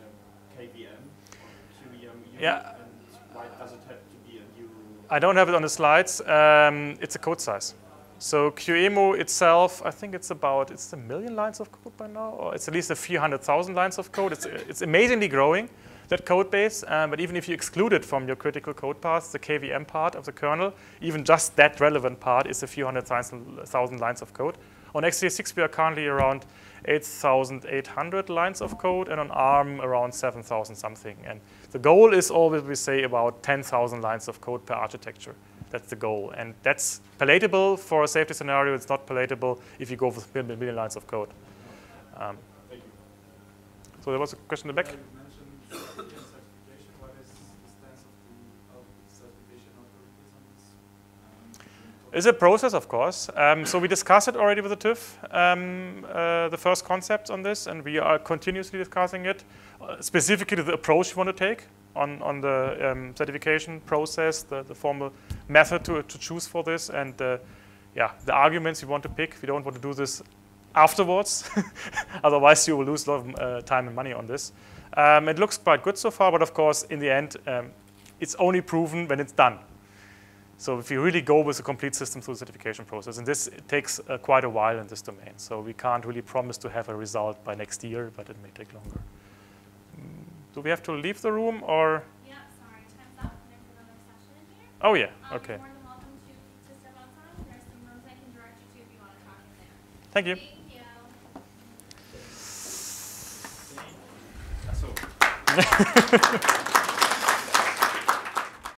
KVM or QEM unit? Yeah. And why does it have to be a new? I don't have it on the slides. It's a code size. So QEMU itself, I think it's a million lines of code by now, or it's at least a few 100,000 lines of code. It's amazingly growing, that code base, but even if you exclude it from your critical code paths, the KVM part of the kernel, even just that relevant part is a few 100,000 lines of code. On x86, we are currently around 8,800 lines of code, and on ARM, around 7,000 something. And the goal is always, we say, about 10,000 lines of code per architecture. That's the goal. And that's palatable for a safety scenario. It's not palatable if you go with a million lines of code. Thank you. So there was a question in the back. Certification. What is the stance of the certification authorities on this? It's a process, of course. So we discussed it already with the TÜV, the first concepts on this, and we are continuously discussing it, specifically the approach we want to take on the certification process, the formal method to choose for this, and the arguments you want to pick. We don't want to do this afterwards, otherwise you will lose a lot of time and money on this. It looks quite good so far, but of course, in the end, it's only proven when it's done. So if you really go with a complete system through the certification process, and this takes quite a while in this domain, so we can't really promise to have a result by next year, but it may take longer. Do we have to leave the room, or? Yeah, sorry, time's up. There's another session in here. Oh yeah, okay. You're more than welcome to step outside. There's some rooms I can direct you to if you want to talk in there. Thank you. Thank you. Bye.